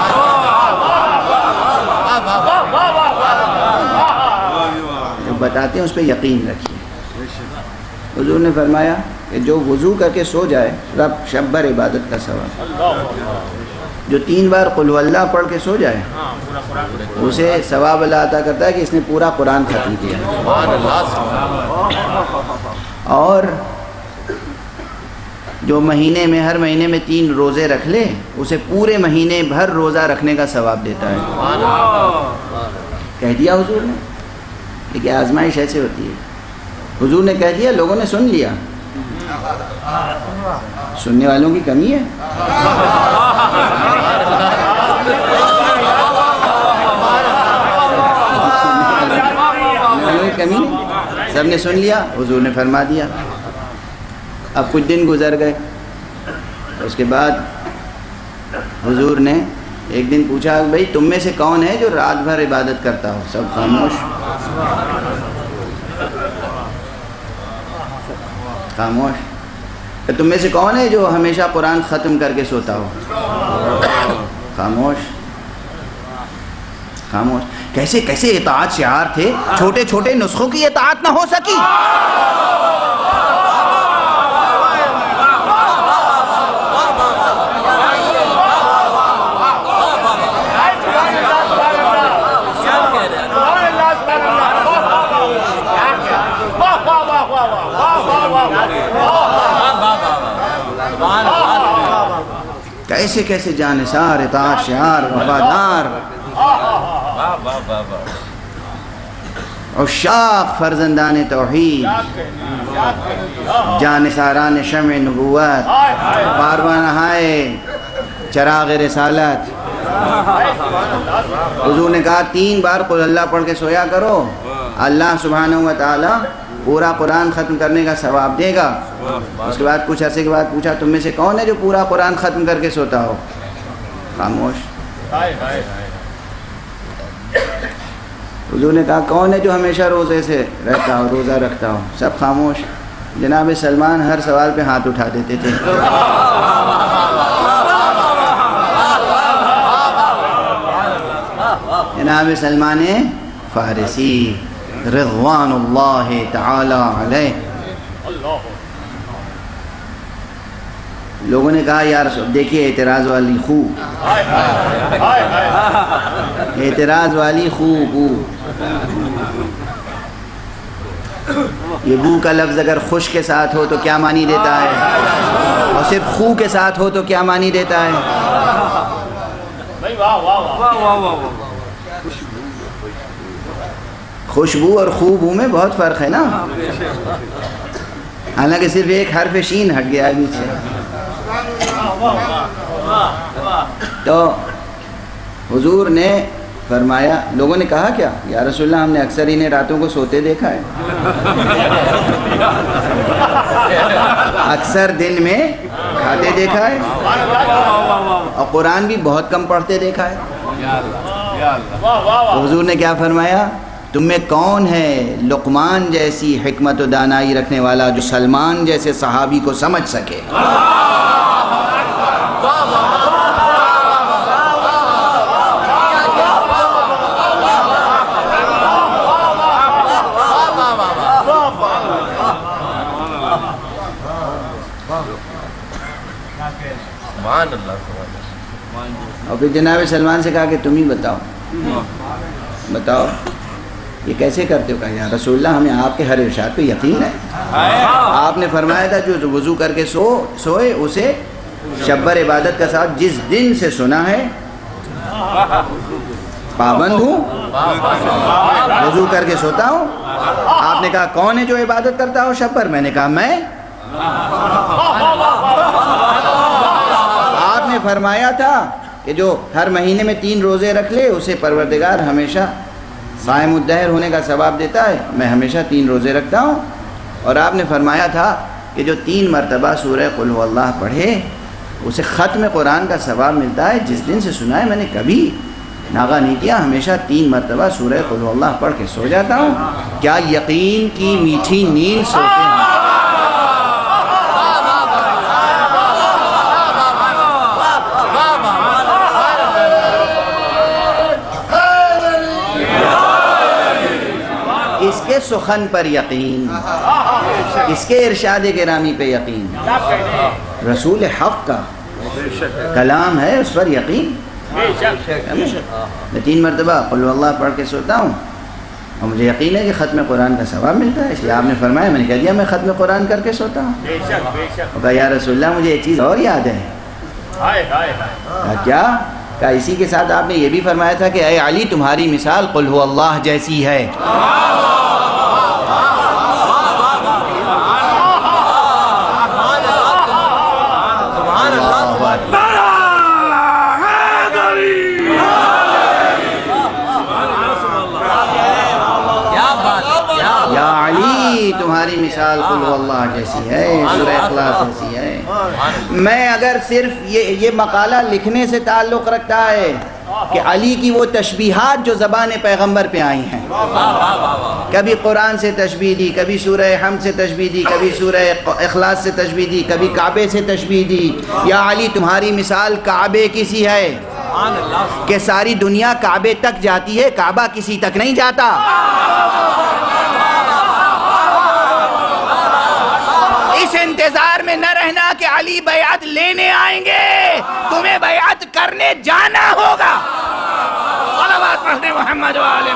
جو بتاتے ہیں اس پہ یقین رکھیے۔ حضور نے فرمایا کہ جو وضو کر کے سو جائے، رب شب بھر عبادت کا ثواب۔ جو 3 بار قل هو اللہ پڑھ کے سو جائے، اسے ثواب اللہ عطا کرتا ہے کہ اس نے پورا قرآن ختم کیا۔ اور جو مہینے میں، ہر مہینے میں 3 روزے رکھ لے، اسے پورے مہینے بھر روزہ رکھنے کا ثواب دیتا ہے۔ کہہ دیا حضور نے، لیکن آزمائش ایسے ہوتی ہے، حضور نے کہہ دیا، لوگوں نے سن لیا، سننے والوں کی کمی ہے۔ کمی نہیں، سب نے سن لیا، حضور نے فرما دیا۔ اب کچھ دن گزر گئے، اس کے بعد حضور نے ایک دن پوچھا، بھئی تم میں سے کون ہے جو رات بھر عبادت کرتا ہو؟ سب خاموش، خاموش۔ کہ تم میں سے کون ہے جو ہمیشہ قرآن ختم کر کے سوتا ہو؟ خاموش، خاموش۔ کیسے کیسے اطاعت شعار تھے، چھوٹے چھوٹے نسخوں کی اطاعت نہ ہو سکی۔ کیسے کیسے جانثار، اطاعت شعار، وفادار، عشاق فرزندان توحید، جانثاران شمع نبوت، پاروانہائے چراغ رسالت۔ حضور نے کہا 3 بار قل اللہ پڑھ کے سویا کرو، اللہ سبحانہ و تعالی پورا قرآن ختم کرنے کا ثواب دے گا۔ اس کے بعد کچھ عرصے کے بعد پوچھا، تم میں سے کون ہے جو پورا قرآن ختم کر کے سوتا ہو؟ خاموش۔ حضور نے کہا کون ہے جو ہمیشہ روزے سے رہتا ہو، روزہ رکھتا ہو؟ سب خاموش۔ جناب سلمان ہر سوال پہ ہاتھ اٹھا دیتے تھے۔ جناب سلمان فارسی رضوان اللہ تعالی علیہ، لوگوں نے کہا یا رسول، دیکھیے اعتراض والی خو، اعتراض والی خو بو۔ یہ بو کا لفظ اگر خوش کے ساتھ ہو تو کیا معنی دیتا ہے، اور صرف خو کے ساتھ ہو تو کیا معنی دیتا ہے؟ خوشبو اور خوبو میں بہت فرق ہے نا، حالانکہ صرف ایک حرف شین ہٹ گیا بیچ سے۔ تو حضور نے فرمایا، لوگوں نے کہا کیا یا رسول اللہ، ہم نے اکثر انہیں راتوں کو سوتے دیکھا ہے، اکثر دن میں کھاتے دیکھا ہے، اور قرآن بھی بہت کم پڑھتے دیکھا ہے۔ حضور نے کیا فرمایا، تم میں کون ہے لقمان جیسی حکمت و دانائی رکھنے والا جو سلمان جیسے صحابی کو سمجھ سکے؟ اور پھر جناب سلمان سے کہا کہ تم ہی بتاؤ یہ کیسے کرتے ہو؟ کہا یا رسول اللہ ہمیں آپ کے ہر ارشاد پہ یقین ہے. آپ نے فرمایا تھا جو وضو کر کے سوئے اسے شبر عبادت کا ساتھ جس دن سے سنا ہے پابند ہوں، وضو کر کے سوتا ہوں. آپ نے کہا کون ہے جو عبادت کرتا ہو شب پر؟ میں نے کہا میں. آپ نے فرمایا تھا کہ جو ہر مہینے میں 3 روزے رکھ لے اسے پروردگار ہمیشہ صائم الدہر ہونے کا ثواب دیتا ہے. میں ہمیشہ 3 روزے رکھتا ہوں. اور آپ نے فرمایا تھا کہ جو 3 مرتبہ سورہ قل هو اللہ پڑھے اسے ختم قرآن کا ثواب ملتا ہے. جس دن سے سنا ہے میں نے کبھی ناغہ نہیں کیا، ہمیشہ 3 مرتبہ سورہ قل هو اللہ پڑھ کے سو جاتا ہوں. کیا یقین کی میٹھی نیند سوتے ہیں. اس کے سخن پر یقین، اس کے ارشاد گرامی پہ یقین، رسول حق کا کلام ہے اس پر یقین. میں 3 مرتبہ قل هو اللہ پڑھ کے سوتا ہوں اور مجھے یقین ہے کہ ختم قرآن کا ثواب ملتا ہے. اس لیے آپ نے فرمایا، میں نے کہہ دیا میں ختم قرآن کر کے سوتا ہوں. اور کہا یا رسول اللہ مجھے ایک چیز اور یاد ہے. کہا کیا؟ کہا اسی کے ساتھ آپ نے یہ بھی فرمایا تھا کہ اے علی تمہاری مثال قل هو اللہ جیسی ہے. تمہاری مثال قل هو اللہ جیسی ہے، سورہ اخلاص جیسی ہے. میں اگر صرف یہ مقالہ لکھنے سے تعلق رکھتا ہے کہ علی کی وہ تشبیہات جو زبان پیغمبر پہ آئی ہیں، کبھی قرآن سے تشبیہ دی، کبھی سورہ حمد سے تشبیہ دی، کبھی سورہ اخلاص سے تشبیہ دی، کبھی کعبے سے تشبیہ دی. یا علی تمہاری مثال کعبے کی سی ہے کہ ساری دنیا کعبے تک جاتی ہے، کعبہ کسی تک نہیں جاتا. اس انتظار میں نہ رہنا کہ علی بیعت لینے آئیں گے، تمہیں بیعت کرنے جانا ہوگا. صلوات پڑھنے محمد و آلہ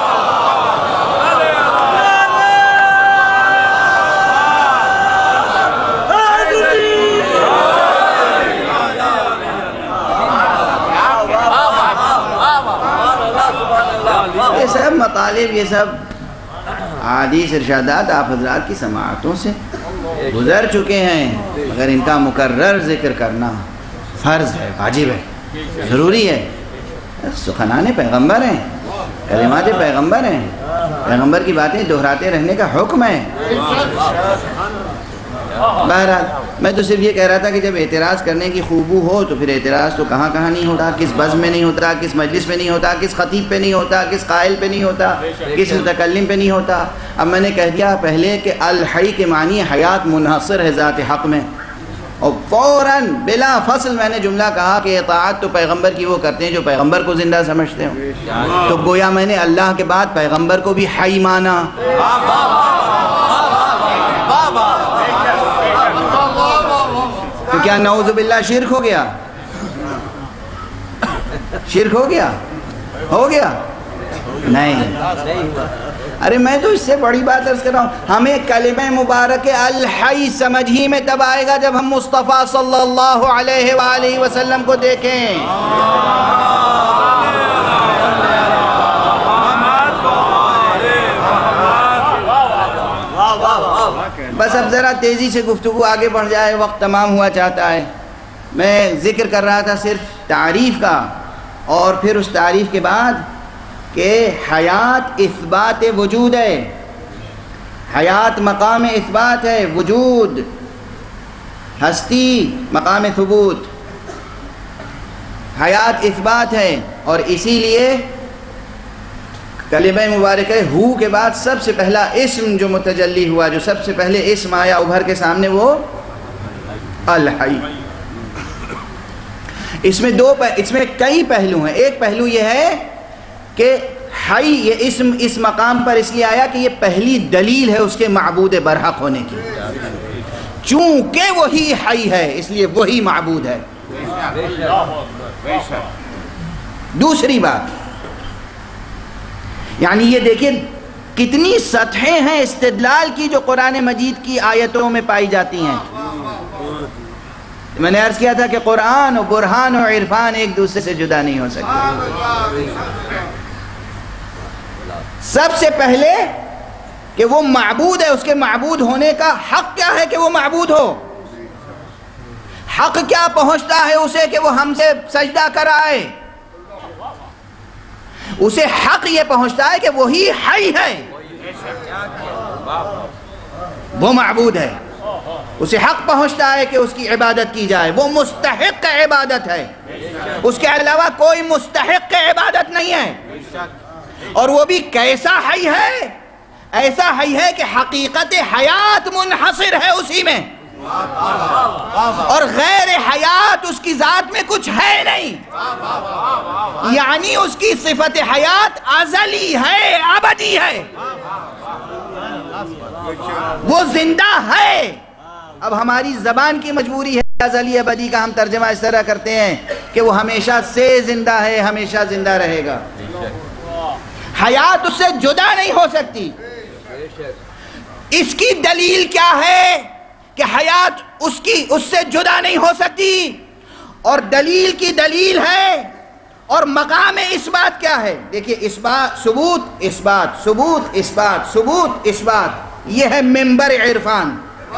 یہ سب مطالب، یہ سب حدیث ارشادات آپ حضرات کی سماعتوں سے گزر چکے ہیں، مگر ان کا مکرر ذکر کرنا فرض ہے، واجب ہے، ضروری ہے. سخنان پیغمبر ہیں، کلمات پیغمبر ہیں، پیغمبر کی باتیں دہراتے رہنے کا حکم ہے. بہرحال میں تو صرف یہ کہہ رہا تھا کہ جب اعتراض کرنے کی خوبو ہو تو پھر اعتراض تو کہاں کہاں نہیں ہوتا، کس بزم میں نہیں ہوتا، کس مجلس میں نہیں ہوتا، کس خطیب پہ نہیں ہوتا، کس قائل پہ نہیں ہوتا، کس متکلم پہ نہیں ہوتا. اب میں نے کہہ دیا پہلے کہ الحی کے معنی حیات منحصر ہے ذات حق میں، اور فوراً بلا فصل میں نے جملہ کہا کہ اطاعت تو پیغمبر کی وہ کرتے ہیں جو پیغمبر کو زندہ سمجھتے ہوں. تو گویا میں نے اللہ کے بعد پیغمبر کو بھی حی مانا. تو کیا نعوذ باللہ شرک ہو گیا؟ شرک ہو گیا؟ ہو گیا؟ نہیں. ارے میں تو اس سے بڑی بات عرض کر رہا ہوں، ہمیں کلمہ مبارک الحی سمجھ ہی میں تب آئے گا جب ہم مصطفیٰ صلی اللہ علیہ وآلہ وسلم کو دیکھیں. بس اب ذرا تیزی سے گفتگو آگے بڑھ جائے، وقت تمام ہوا چاہتا ہے. میں ذکر کر رہا تھا صرف تعریف کا، اور پھر اس تعریف کے بعد کہ حیات اثبات وجود ہے، حیات مقام اثبات ہے، وجود ہستی مقام ثبوت، حیات اثبات ہے. اور اسی لیے کلمہ مبارکہ ہو کے بعد سب سے پہلا اسم جو متجلی ہوا، جو سب سے پہلے اسم آیا ابھر کے سامنے، وہ الحی. اس میں کئی پہلو ہیں. ایک پہلو یہ ہے کہ حی یہ اسم اس مقام پر اس لیے آیا کہ یہ پہلی دلیل ہے اس کے معبود برحق ہونے کی. چونکہ وہی حی ہے اس لیے وہی معبود ہے. دوسری بات، یعنی یہ دیکھیں کتنی سطحیں ہیں استدلال کی جو قرآن مجید کی آیتوں میں پائی جاتی ہیں۔ میں نے عرض کیا تھا کہ قرآن و برہان و عرفان ایک دوسرے سے جدا نہیں ہو سکتے۔ سب سے پہلے کہ وہ معبود ہے، اس کے معبود ہونے کا حق کیا ہے کہ وہ معبود ہو؟ حق کیا پہنچتا ہے اسے کہ وہ ہم سے سجدہ کرائے؟ اسے حق یہ پہنچتا ہے کہ وہی حی ہے، وہ معبود ہے۔ اسے حق پہنچتا ہے کہ اس کی عبادت کی جائے، وہ مستحق عبادت ہے، اس کے علاوہ کوئی مستحق عبادت نہیں ہے۔ اور وہ بھی کیسا حی ہے؟ ایسا حی ہے کہ حقیقت حیات منحصر ہے اسی میں، اور غیر حیات اس کی ذات میں کچھ ہے نہیں، یعنی اس کی صفت حیات ازلی ہے، ابدی ہے، وہ زندہ ہے۔ اب ہماری زبان کی مجبوری ہے ازلی ابدی کا ہم ترجمہ اس طرح کرتے ہیں کہ وہ ہمیشہ سے زندہ ہے، ہمیشہ زندہ رہے گا۔ حیات اس سے جدا نہیں ہو سکتی۔ اس کی دلیل کیا ہے کہ حیات اس سے جدا نہیں ہو سکتی؟ اور دلیل کی دلیل ہے، اور مقام اثبات کیا ہے؟ دیکھیے اثبات، ثبوت، اثبات، ثبوت، اثبات، ثبوت، اثبات، یہ ہے منبر عرفان۔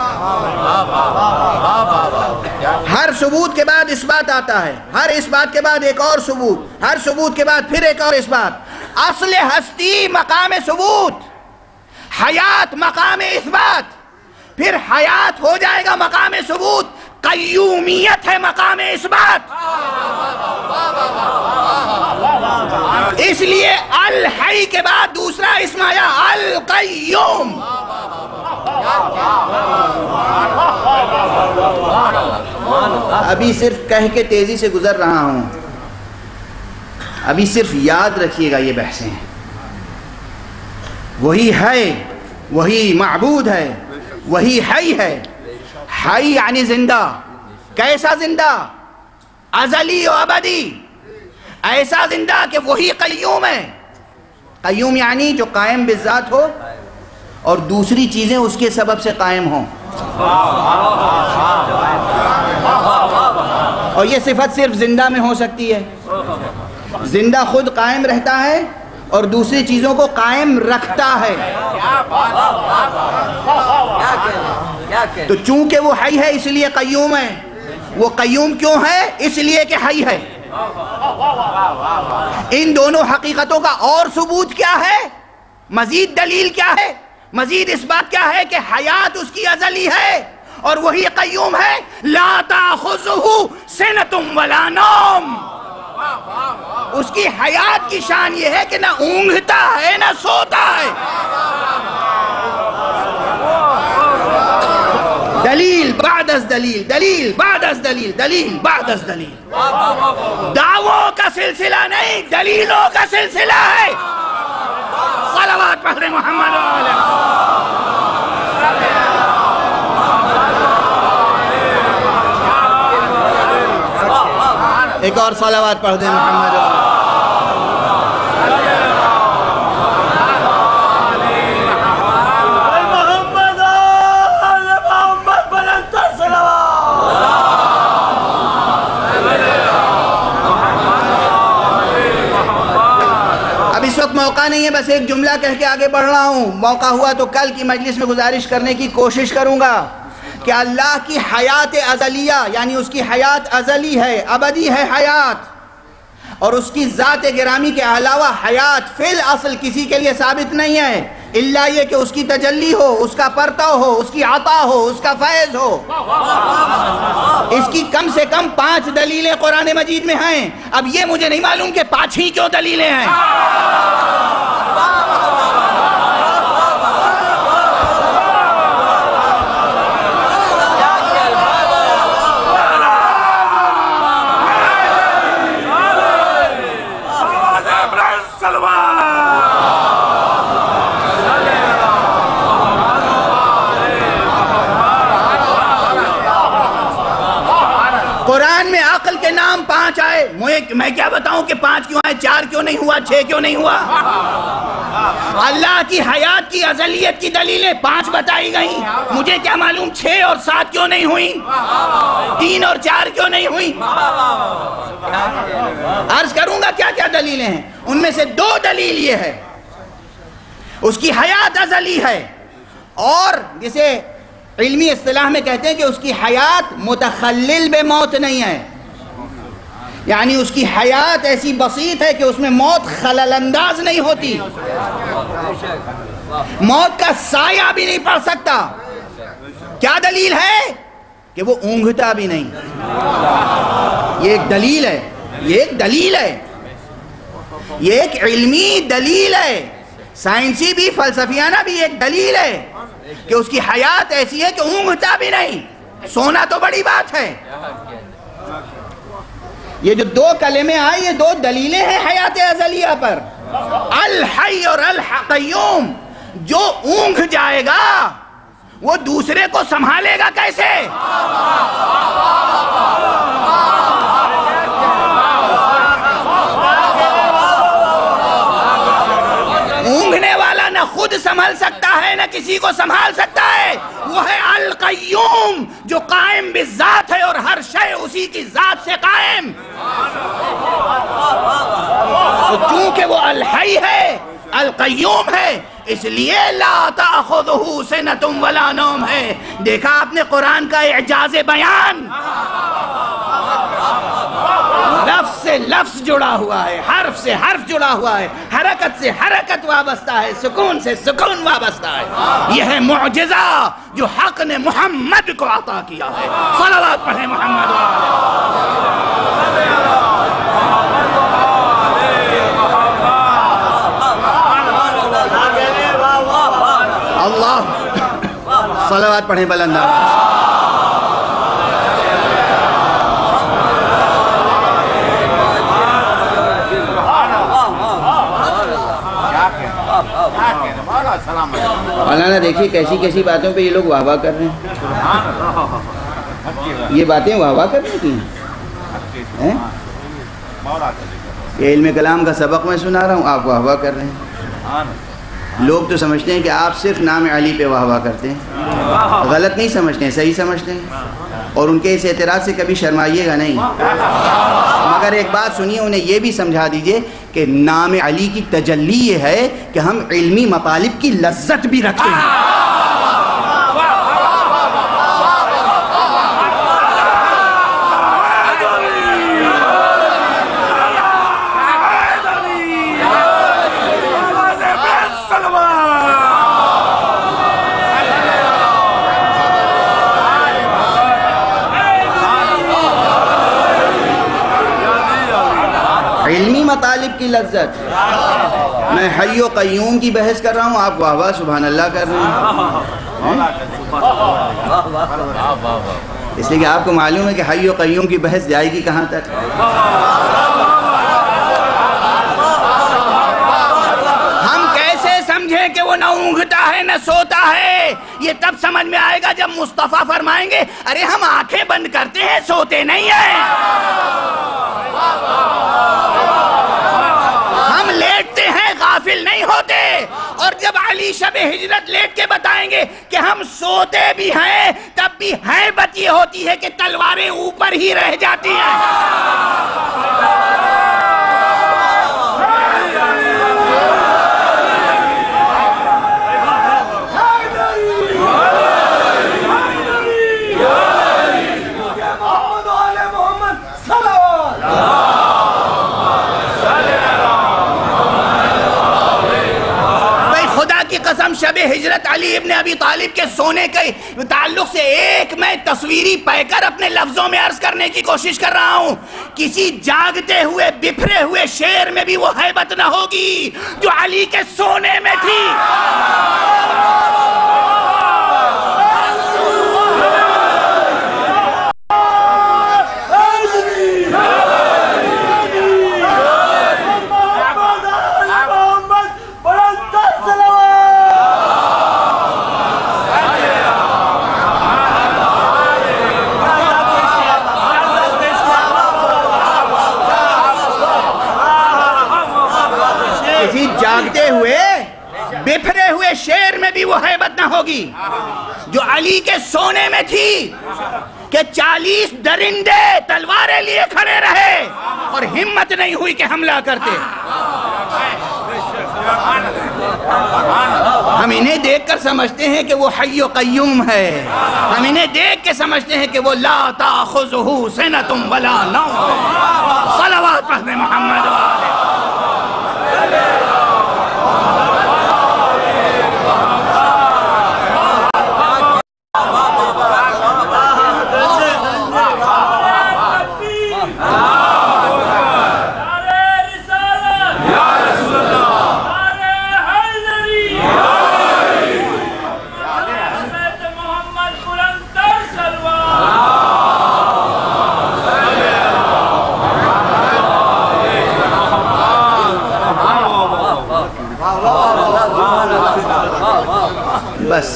ہر ثبوت کے بعد اثبات آتا ہے، ہر اثبات کے بعد ایک اور ثبوت، ہر ثبوت کے بعد پھر ایک اور اثبات۔ اصل ہستی مقام ثبوت، حیات مقام اثبات، پھر حیات ہو جائے گا مقام ثبوت، قیومیت ہے مقام اثبات۔ اس لیے الحی کے بعد دوسرا اسم آیا القیوم۔ ابھی صرف کہہ کے تیزی سے گزر رہا ہوں، ابھی صرف یاد رکھیے گا یہ بحثیں۔ وہی ہے، وہی معبود ہے، وہی حی ہے۔ حی یعنی زندہ، کیسا زندہ؟ ازلی و ابدی، ایسا زندہ کہ وہی قیوم ہے۔ قیوم یعنی جو قائم بالذات ہو اور دوسری چیزیں اس کے سبب سے قائم ہوں، اور یہ صفت صرف زندہ میں ہو سکتی ہے۔ زندہ خود قائم رہتا ہے اور دوسری چیزوں کو قائم رکھتا ہے۔ تو چونکہ وہ حی ہے اس لیے قیوم ہے۔ وہ قیوم کیوں ہے؟ اس لیے کہ حی ہے۔ ان دونوں حقیقتوں کا اور ثبوت کیا ہے؟ مزید دلیل کیا ہے؟ مزید اس بات کیا ہے کہ حیات اس کی ازلی ہے اور وہی قیوم ہے۔ لا تأخذہ سنۃ ولا نوم، اس کی حیات کی شان یہ ہے کہ نہ اونگتا ہے نہ سوتا ہے۔ دلیل بعد از دلیل، دلیل بعد از دلیل، دلیل بعد از دلیل، دعووں کا سلسلہ نہیں، دلیلوں کا سلسلہ ہے۔ صلوات پڑھ رہے محمد علیہ۔ ایک اور صلوات پڑھ دیں محمد علیہ۔ موقع نہیں ہے، بس ایک جملہ کہہ کے آگے بڑھ رہا ہوں۔ موقع ہوا تو کل کی مجلس میں گزارش کرنے کی کوشش کروں گا کہ اللہ کی حیات ازلیہ، یعنی اس کی حیات ازلی ہے، ابدی ہے حیات، اور اس کی ذات گرامی کے علاوہ حیات فی الاصل کسی کے لیے ثابت نہیں ہے، الا یہ کہ اس کی تجلی ہو، اس کا پرتو ہو، اس کی عطا ہو، اس کا فیض ہو۔ اس کی کم سے کم 5 دلیلیں قرآن مجید میں ہیں۔ اب یہ مجھے نہیں معلوم کہ 5 ہی کیوں دلیلیں ہیں۔ قرآن میں عقل کے 5 آئے، میں کیا بتاؤں کہ 5 کیوں آئے، 4 کیوں نہیں ہوا، 6 کیوں نہیں ہوا؟ اللہ کی حیات کی ازلیت کی دلیلیں 5 بتائی گئیں، مجھے کیا معلوم 6 اور 7 کیوں نہیں ہوئی، 3 اور 4 کیوں نہیں ہوئی؟ عرض کروں گا کیا کیا دلیلیں ہیں، ان میں سے 2 دلیل یہ ہے، اس کی حیات ازلی ہے، اور جسے علمی اصطلاح میں کہتے ہیں کہ اس کی حیات متخلل بے موت نہیں ہے، یعنی اس کی حیات ایسی بسیط ہے کہ اس میں موت خلل انداز نہیں ہوتی، موت کا سایہ بھی نہیں پڑ سکتا۔ کیا دلیل ہے؟ کہ وہ اونگھتا بھی نہیں۔ یہ ایک دلیل ہے، یہ ایک دلیل ہے، یہ ایک علمی دلیل ہے، سائنسی بھی فلسفیانہ بھی ایک دلیل ہے کہ اس کی حیات ایسی ہے کہ اونگھتا بھی نہیں۔ سونا تو بڑی بات ہے۔ یہ جو 2 کلمے آئے یہ 2 دلیلیں ہیں حیات ازلیہ پر۔ الحی اور القیوم، جو اونگھ جائے گا وہ دوسرے کو سنبھالے گا کیسے؟ اونگھنے والا نہ خود سنبھال سکتا ہے نہ کسی کو سنبھال سکتا ہے، وہ ہے القیوم جو قائم بالذات ہے اور ہر شے اسی کی ذات سے قائم۔ تو چونکہ وہ الحی ہے، القیوم ہے، اس لیے لا تأخذہ سنۃ ولا نوم ہے۔ دیکھا آپ نے قرآن کا اعجاز بیان، لفظ سے لفظ جڑا ہوا ہے، حرف سے حرف جڑا ہوا ہے، حرکت سے حرکت وابستہ ہے، سکون سے سکون وابستہ ہے۔ یہ ہے معجزہ جو حق نے محمد کو عطا کیا ہے۔ صلوات پڑھیں محمد اللہ، صلوات پڑھیں بلند آواز۔ مولانا دیکھیے کیسی کیسی باتوں پہ یہ لوگ واہ واہ کر رہے ہیں، یہ باتیں واہ واہ کرنے کی ہیں۔ یہ علم کلام کا سبق میں سنا رہا ہوں، آپ واہ واہ کر رہے ہیں۔ لوگ تو سمجھتے ہیں کہ آپ صرف نام علی پہ واہ واہ کرتے ہیں، غلط نہیں سمجھتے ہیں، صحیح سمجھتے ہیں، اور ان کے اس اعتراض سے کبھی شرمائیے گا نہیں۔ مگر ایک بات سنیے، انہیں یہ بھی سمجھا دیجئے کہ نام علی کی تجلی یہ ہے کہ ہم علمی مطالب کی لذت بھی رکھتے ہیں۔ علمی مطالب کی لذت۔ میں حی و قیوم کی بحث کر رہا ہوں، آپ واہ واہ سبحان اللہ کر رہے ہیں، اس لیے کہ آپ کو معلوم ہے کہ حی و قیوم کی بحث جائے گی کہاں تک۔ ہم کیسے سمجھیں کہ وہ نہ اونگھتا ہے نہ سوتا ہے؟ یہ تب سمجھ میں آئے گا جب مصطفیٰ فرمائیں گے ارے ہم آنکھیں بند کرتے ہیں، سوتے نہیں ہیں، ہم لیٹتے ہیں، غافل نہیں ہوتے۔ اور جب علی شب ہجرت لیٹ کے بتائیں گے کہ ہم سوتے بھی ہیں، تب بھی ہیبت یہ ہوتی ہے کہ تلواریں اوپر ہی رہ جاتی ہیں۔ قسم شب ہجرت علی ابن ابی طالب کے سونے کے تعلق سے ایک میں تصویری پیکر اپنے لفظوں میں عرض کرنے کی کوشش کر رہا ہوں۔ کسی جاگتے ہوئے بپھرے ہوئے شعر میں بھی وہ ہیبت نہ ہوگی جو علی کے سونے میں تھی۔ بھی وہ ہیبت نہ ہوگی جو علی کے سونے میں تھی کہ 40 درندے تلواریں لیے کھڑے رہے اور ہمت نہیں ہوئی کہ حملہ کرتے. ہم انہیں دیکھ کر سمجھتے ہیں کہ وہ حی و قیوم ہے. ہم انہیں دیکھ کے سمجھتے ہیں کہ وہ لا تاخذہ سنۃ ولا نوم. صلوات پڑھنے محمد والے. بس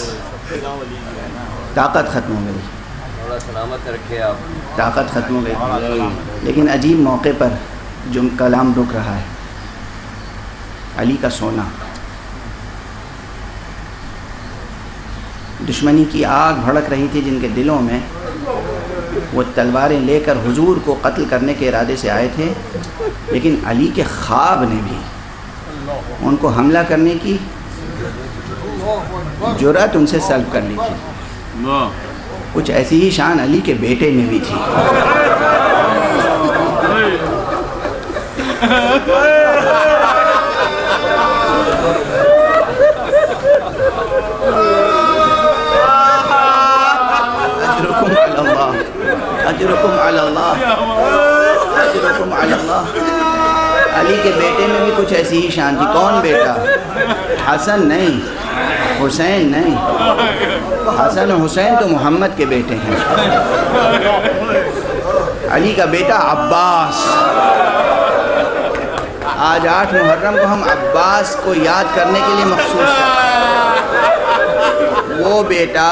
طاقت ختم ہو گئی. سلامت رکھے آپ. طاقت ختم ہو گئی. لیکن عجیب موقع پر جو کلام رک رہا ہے علی کا سونا. دشمنی کی آگ بھڑک رہی تھی جن کے دلوں میں. وہ تلواریں لے کر حضور کو قتل کرنے کے ارادے سے آئے تھے لیکن علی کے خواب نے بھی ان کو حملہ کرنے کی جرأت ان سے سلب کر لی تھی. کچھ ایسی ہی شان علی کے بیٹے میں بھی تھی. اجرکم علی اللہ، اجرکم علی اللہ. علی کے بیٹے میں بھی کچھ ایسی ہی شان تھی. کون بیٹا؟ حسن نہیں، حسین نہیں. حسن و حسین تو محمد کے بیٹے ہیں. علی کا بیٹا عباس. آج 8 محرم کو ہم عباس کو یاد کرنے کے لیے مخصوص ہیں. وہ بیٹا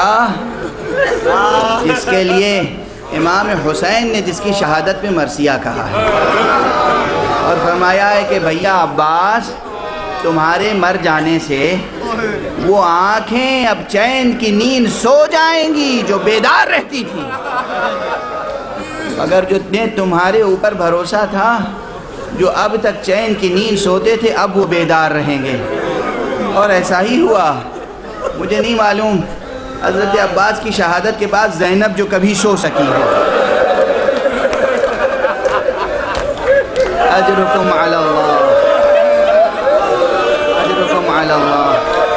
جس کے لیے امام حسین نے جس کی شہادت پہ مرثیہ کہا ہے اور فرمایا ہے کہ بھیا عباس تمہارے مر جانے سے وہ آنکھیں اب چین کی نیند سو جائیں گی جو بیدار رہتی تھی. اگر جتنے تمہارے اوپر بھروسہ تھا جو اب تک چین کی نیند سوتے تھے اب وہ بیدار رہیں گے. اور ایسا ہی ہوا. مجھے نہیں معلوم حضرت عباس کی شہادت کے بعد زینب جو کبھی سو سکی ہے. اجرکم علی اللہ، اجرکم علی اللہ،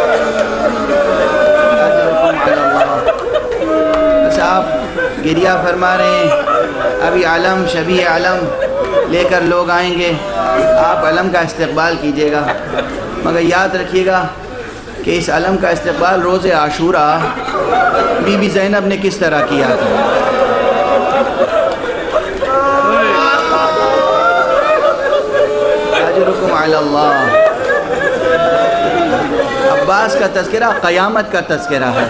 اجرکم علی اللہ. بس آپ گریہ فرما رہے ہیں. ابھی علم شبیہ علم لے کر لوگ آئیں گے. آپ علم کا استقبال کیجیے گا مگر یاد رکھیے گا کہ اس علم کا استقبال روز عاشوراء بی بی زینب نے کس طرح کیا تھا. اجرکم علی اللہ. عباس کا تذکرہ قیامت کا تذکرہ ہے.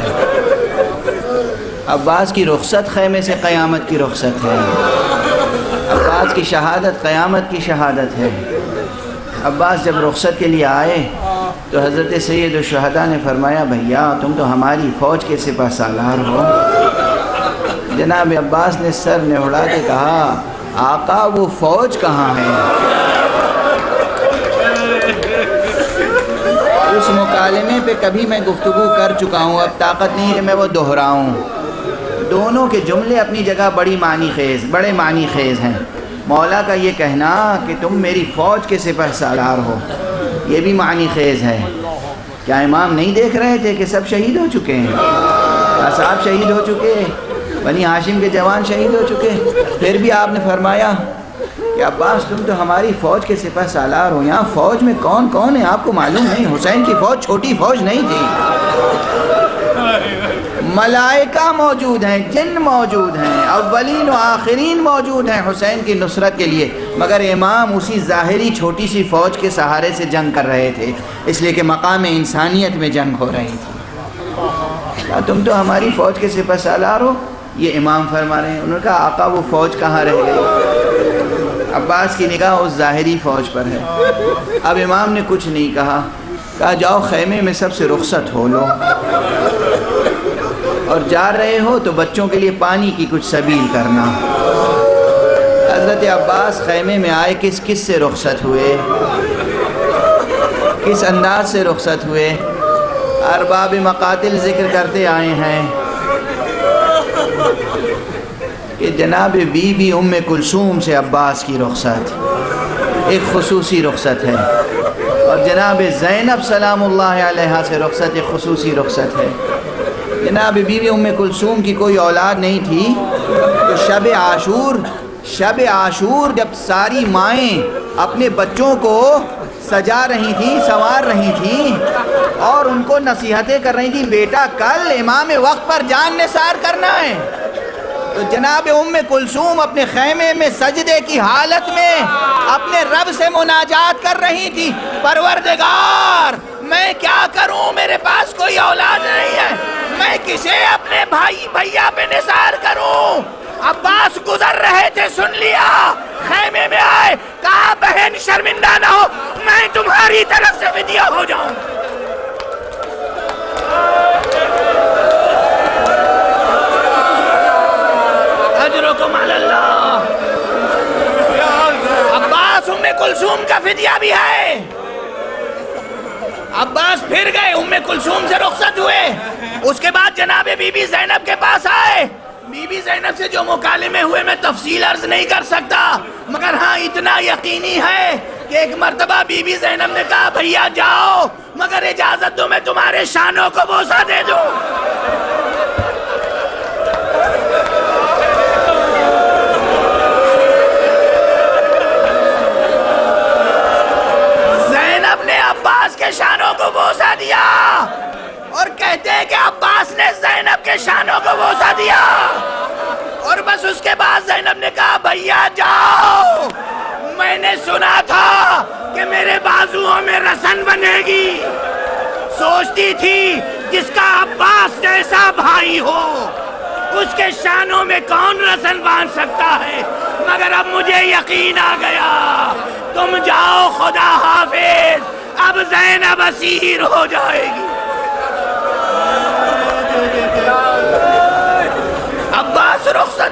عباس کی رخصت خیمے سے قیامت کی رخصت ہے. عباس کی شہادت قیامت کی شہادت ہے. عباس جب رخصت کے لیے آئے تو حضرت سید الشہداء نے فرمایا بھیا تم تو ہماری فوج کے سپہ سالار ہو. جناب عباس نے سر نہڑا کے کہا آقا وہ فوج کہاں ہے؟ اس مکالمے پہ کبھی میں گفتگو کر چکا ہوں. اب طاقت نہیں کہ میں وہ دہراؤں. دونوں کے جملے اپنی جگہ بڑے معنی خیز ہیں. مولا کا یہ کہنا کہ تم میری فوج کے سپہ سالار ہو یہ بھی معنی خیز ہے. کیا امام نہیں دیکھ رہے تھے کہ سب شہید ہو چکے ہیں؟ اصحاب شہید ہو چکے، بنی ہاشم کے جوان شہید ہو چکے، پھر بھی آپ نے فرمایا کہ عباس تم تو ہماری فوج کے سپہ سالار ہو. یہاں فوج میں کون کون ہے آپ کو معلوم نہیں. حسین کی فوج چھوٹی فوج نہیں تھی. ملائکہ موجود ہیں، جن موجود ہیں، اولین و آخرین موجود ہیں حسین کی نصرت کے لیے، مگر امام اسی ظاہری چھوٹی سی فوج کے سہارے سے جنگ کر رہے تھے اس لیے کہ مقام انسانیت میں جنگ ہو رہی تھی. تم تو ہماری فوج کے سپہ سالار ہو یہ امام فرما رہے ہیں. انہوں نے کہا آقا وہ فوج کہاں رہ گئی؟ عباس کی نگاہ اس ظاہری فوج پر ہے. اب امام نے کچھ نہیں کہا. کہا جاؤ خیمے میں سب سے رخصت ہو لو، اور جا رہے ہو تو بچوں کے لیے پانی کی کچھ سبیل کرنا۔ حضرت عباس خیمے میں آئے، کس کس سے رخصت ہوئے، کس انداز سے رخصت ہوئے؟ ارباب مقاتل ذکر کرتے آئے ہیں کہ جناب بی بی ام کلثوم سے عباس کی رخصت ایک خصوصی رخصت ہے، اور جناب زینب سلام اللہ علیہا سے رخصت ایک خصوصی رخصت ہے۔ جناب بی بی ام کلثوم کی کوئی اولاد نہیں تھی، تو شب عاشور جب ساری مائیں اپنے بچوں کو سجا رہی تھیں، سنوار رہی تھیں، اور ان کو نصیحتیں کر رہی تھیں، بیٹا کل امام وقت پر جان نثار کرنا ہے، تو جناب ام کلثوم اپنے خیمے میں سجدے کی حالت میں اپنے رب سے مناجات کر رہی تھی، پروردگار میں کیا کروں، میرے پاس کوئی اولاد نہیں ہے، میں کسے اپنے بھیا پہ نثار کروں؟ عباس گزر رہے تھے، سن لیا، خیمے میں آئے، کہا بہن شرمندہ نہ ہو، میں تمہاری طرف سے فدیہ ہو جاؤں۔ اجرکم علی اللہ۔ عباس ام کلثوم کا فدیہ بھی ہے۔ عباس پھر گئے، ام کلثوم سے رخصت ہوئے، اس کے بعد جناب بی بی زینب کے پاس آئے۔ بی بی زینب سے جو مکالمے ہوئے میں تفصیل عرض نہیں کر سکتا، مگر ہاں اتنا یقینی ہے کہ ایک مرتبہ بی بی زینب نے کہا بھیا جاؤ، مگر اجازت دو میں تمہارے شانوں کو بوسہ دے دوں۔ زینب نے عباس کے شانوں کو بوسہ دیا، اور کہتے ہیں کہ عباس نے زینب کے شانوں کو بوسہ دیا، اور بس اس کے بعد زینب نے کہا بھیا جاؤ، میں نے سنا تھا کہ میرے بازوؤں میں رسن بنے گی، سوچتی تھی جس کا عباس جیسا بھائی ہو اس کے شانوں میں کون رسن باندھ سکتا ہے، مگر اب مجھے یقین آ گیا، تم جاؤ خدا حافظ، اب زینب اسیر ہو جائے گی۔ عباس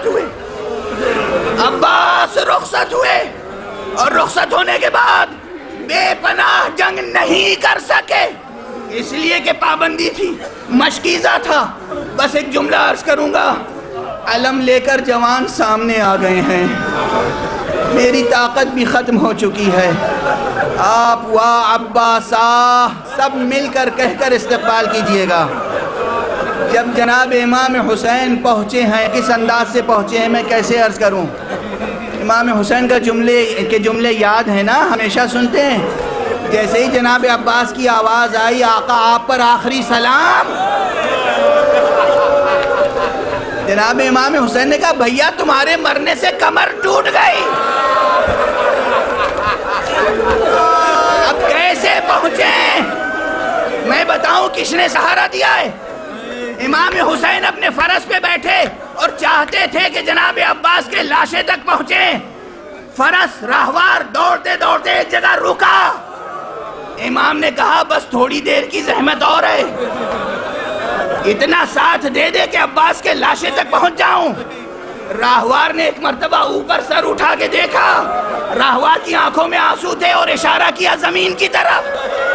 رخصت ہوئے، اور رخصت ہونے کے بعد بے پناہ جنگ نہیں کر سکے، اس لیے کہ پابندی تھی، مشکیزہ تھا۔ بس ایک جملہ عرض کروں گا، علم لے کر جوان سامنے آ گئے ہیں، میری طاقت بھی ختم ہو چکی ہے، آپ وا عباسا سب مل کر کہہ کر استقبال کیجئے گا۔ جب جناب امام حسین پہنچے ہیں، کس انداز سے پہنچے ہیں میں کیسے عرض کروں؟ امام حسین کا جملے یاد ہیں نا، ہمیشہ سنتے ہیں۔ جیسے ہی جناب عباس کی آواز آئی، آقا آپ پر آخری سلام، جناب امام حسین نے کہا بھیا تمہارے مرنے سے کمر ٹوٹ گئی، اب کیسے پہنچے؟ میں بتاؤں کس نے سہارا دیا ہے؟ امام حسین اپنے فرس پہ بیٹھے اور چاہتے تھے کہ جناب عباس کے لاشے تک پہنچے، فرس راہوار دوڑتے دوڑتے ایک جگہ رکا، امام نے کہا بس تھوڑی دیر کی زحمت اور ہے، اتنا ساتھ دے دے کہ عباس کے لاشے تک پہنچ جاؤں۔ راہوار نے ایک مرتبہ اوپر سر اٹھا کے دیکھا، راہوار کی آنکھوں میں آنسو تھے، اور اشارہ کیا زمین کی طرف۔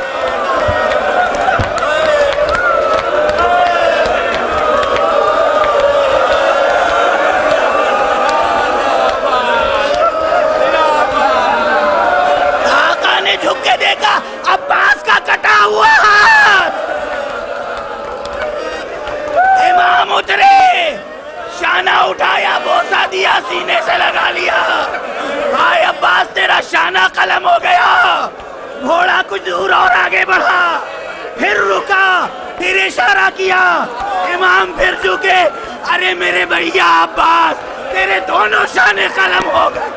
آقا نے جھک کے دیکھا، عباس کا کٹا ہوا ہاتھ۔ امام اترے، شانہ اٹھایا، بوسہ دیا، سینے سے لگا لیا، ہائے عباس تیرا شانہ قلم ہو گیا۔ گھوڑا کچھ دور اور آگے بڑھا، پھر رکا، پھر اشارہ کیا، امام پھر جھکے، ارے میرے بھیا عباس تیرے دونوں شانے قلم ہو گئے۔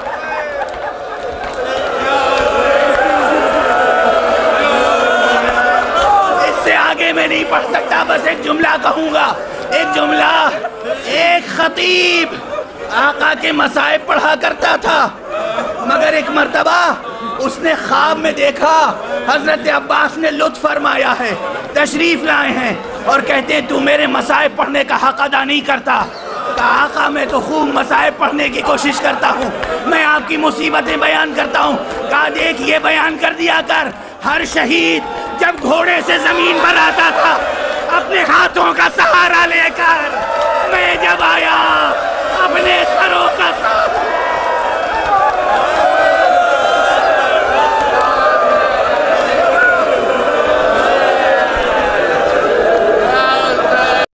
اس سے آگے میں نہیں پڑھ سکتا، بس ایک جملہ کہوں گا، ایک جملہ۔ ایک خطیب آقا کے مصائب پڑھا کرتا تھا، مگر ایک مرتبہ اس نے خواب میں دیکھا حضرت عباس نے لطف فرمایا ہے، تشریف لائے ہیں اور کہتے ہیں تو میرے مصائب پڑھنے کا حق ادا نہیں کرتا۔ کہا آقا میں تو خوب مصائب پڑھنے کی کوشش کرتا ہوں، میں آپ کی مصیبتیں بیان کرتا ہوں۔ کہا دیکھ یہ بیان کر دیا کر، ہر شہید جب گھوڑے سے زمین پر آتا تھا اپنے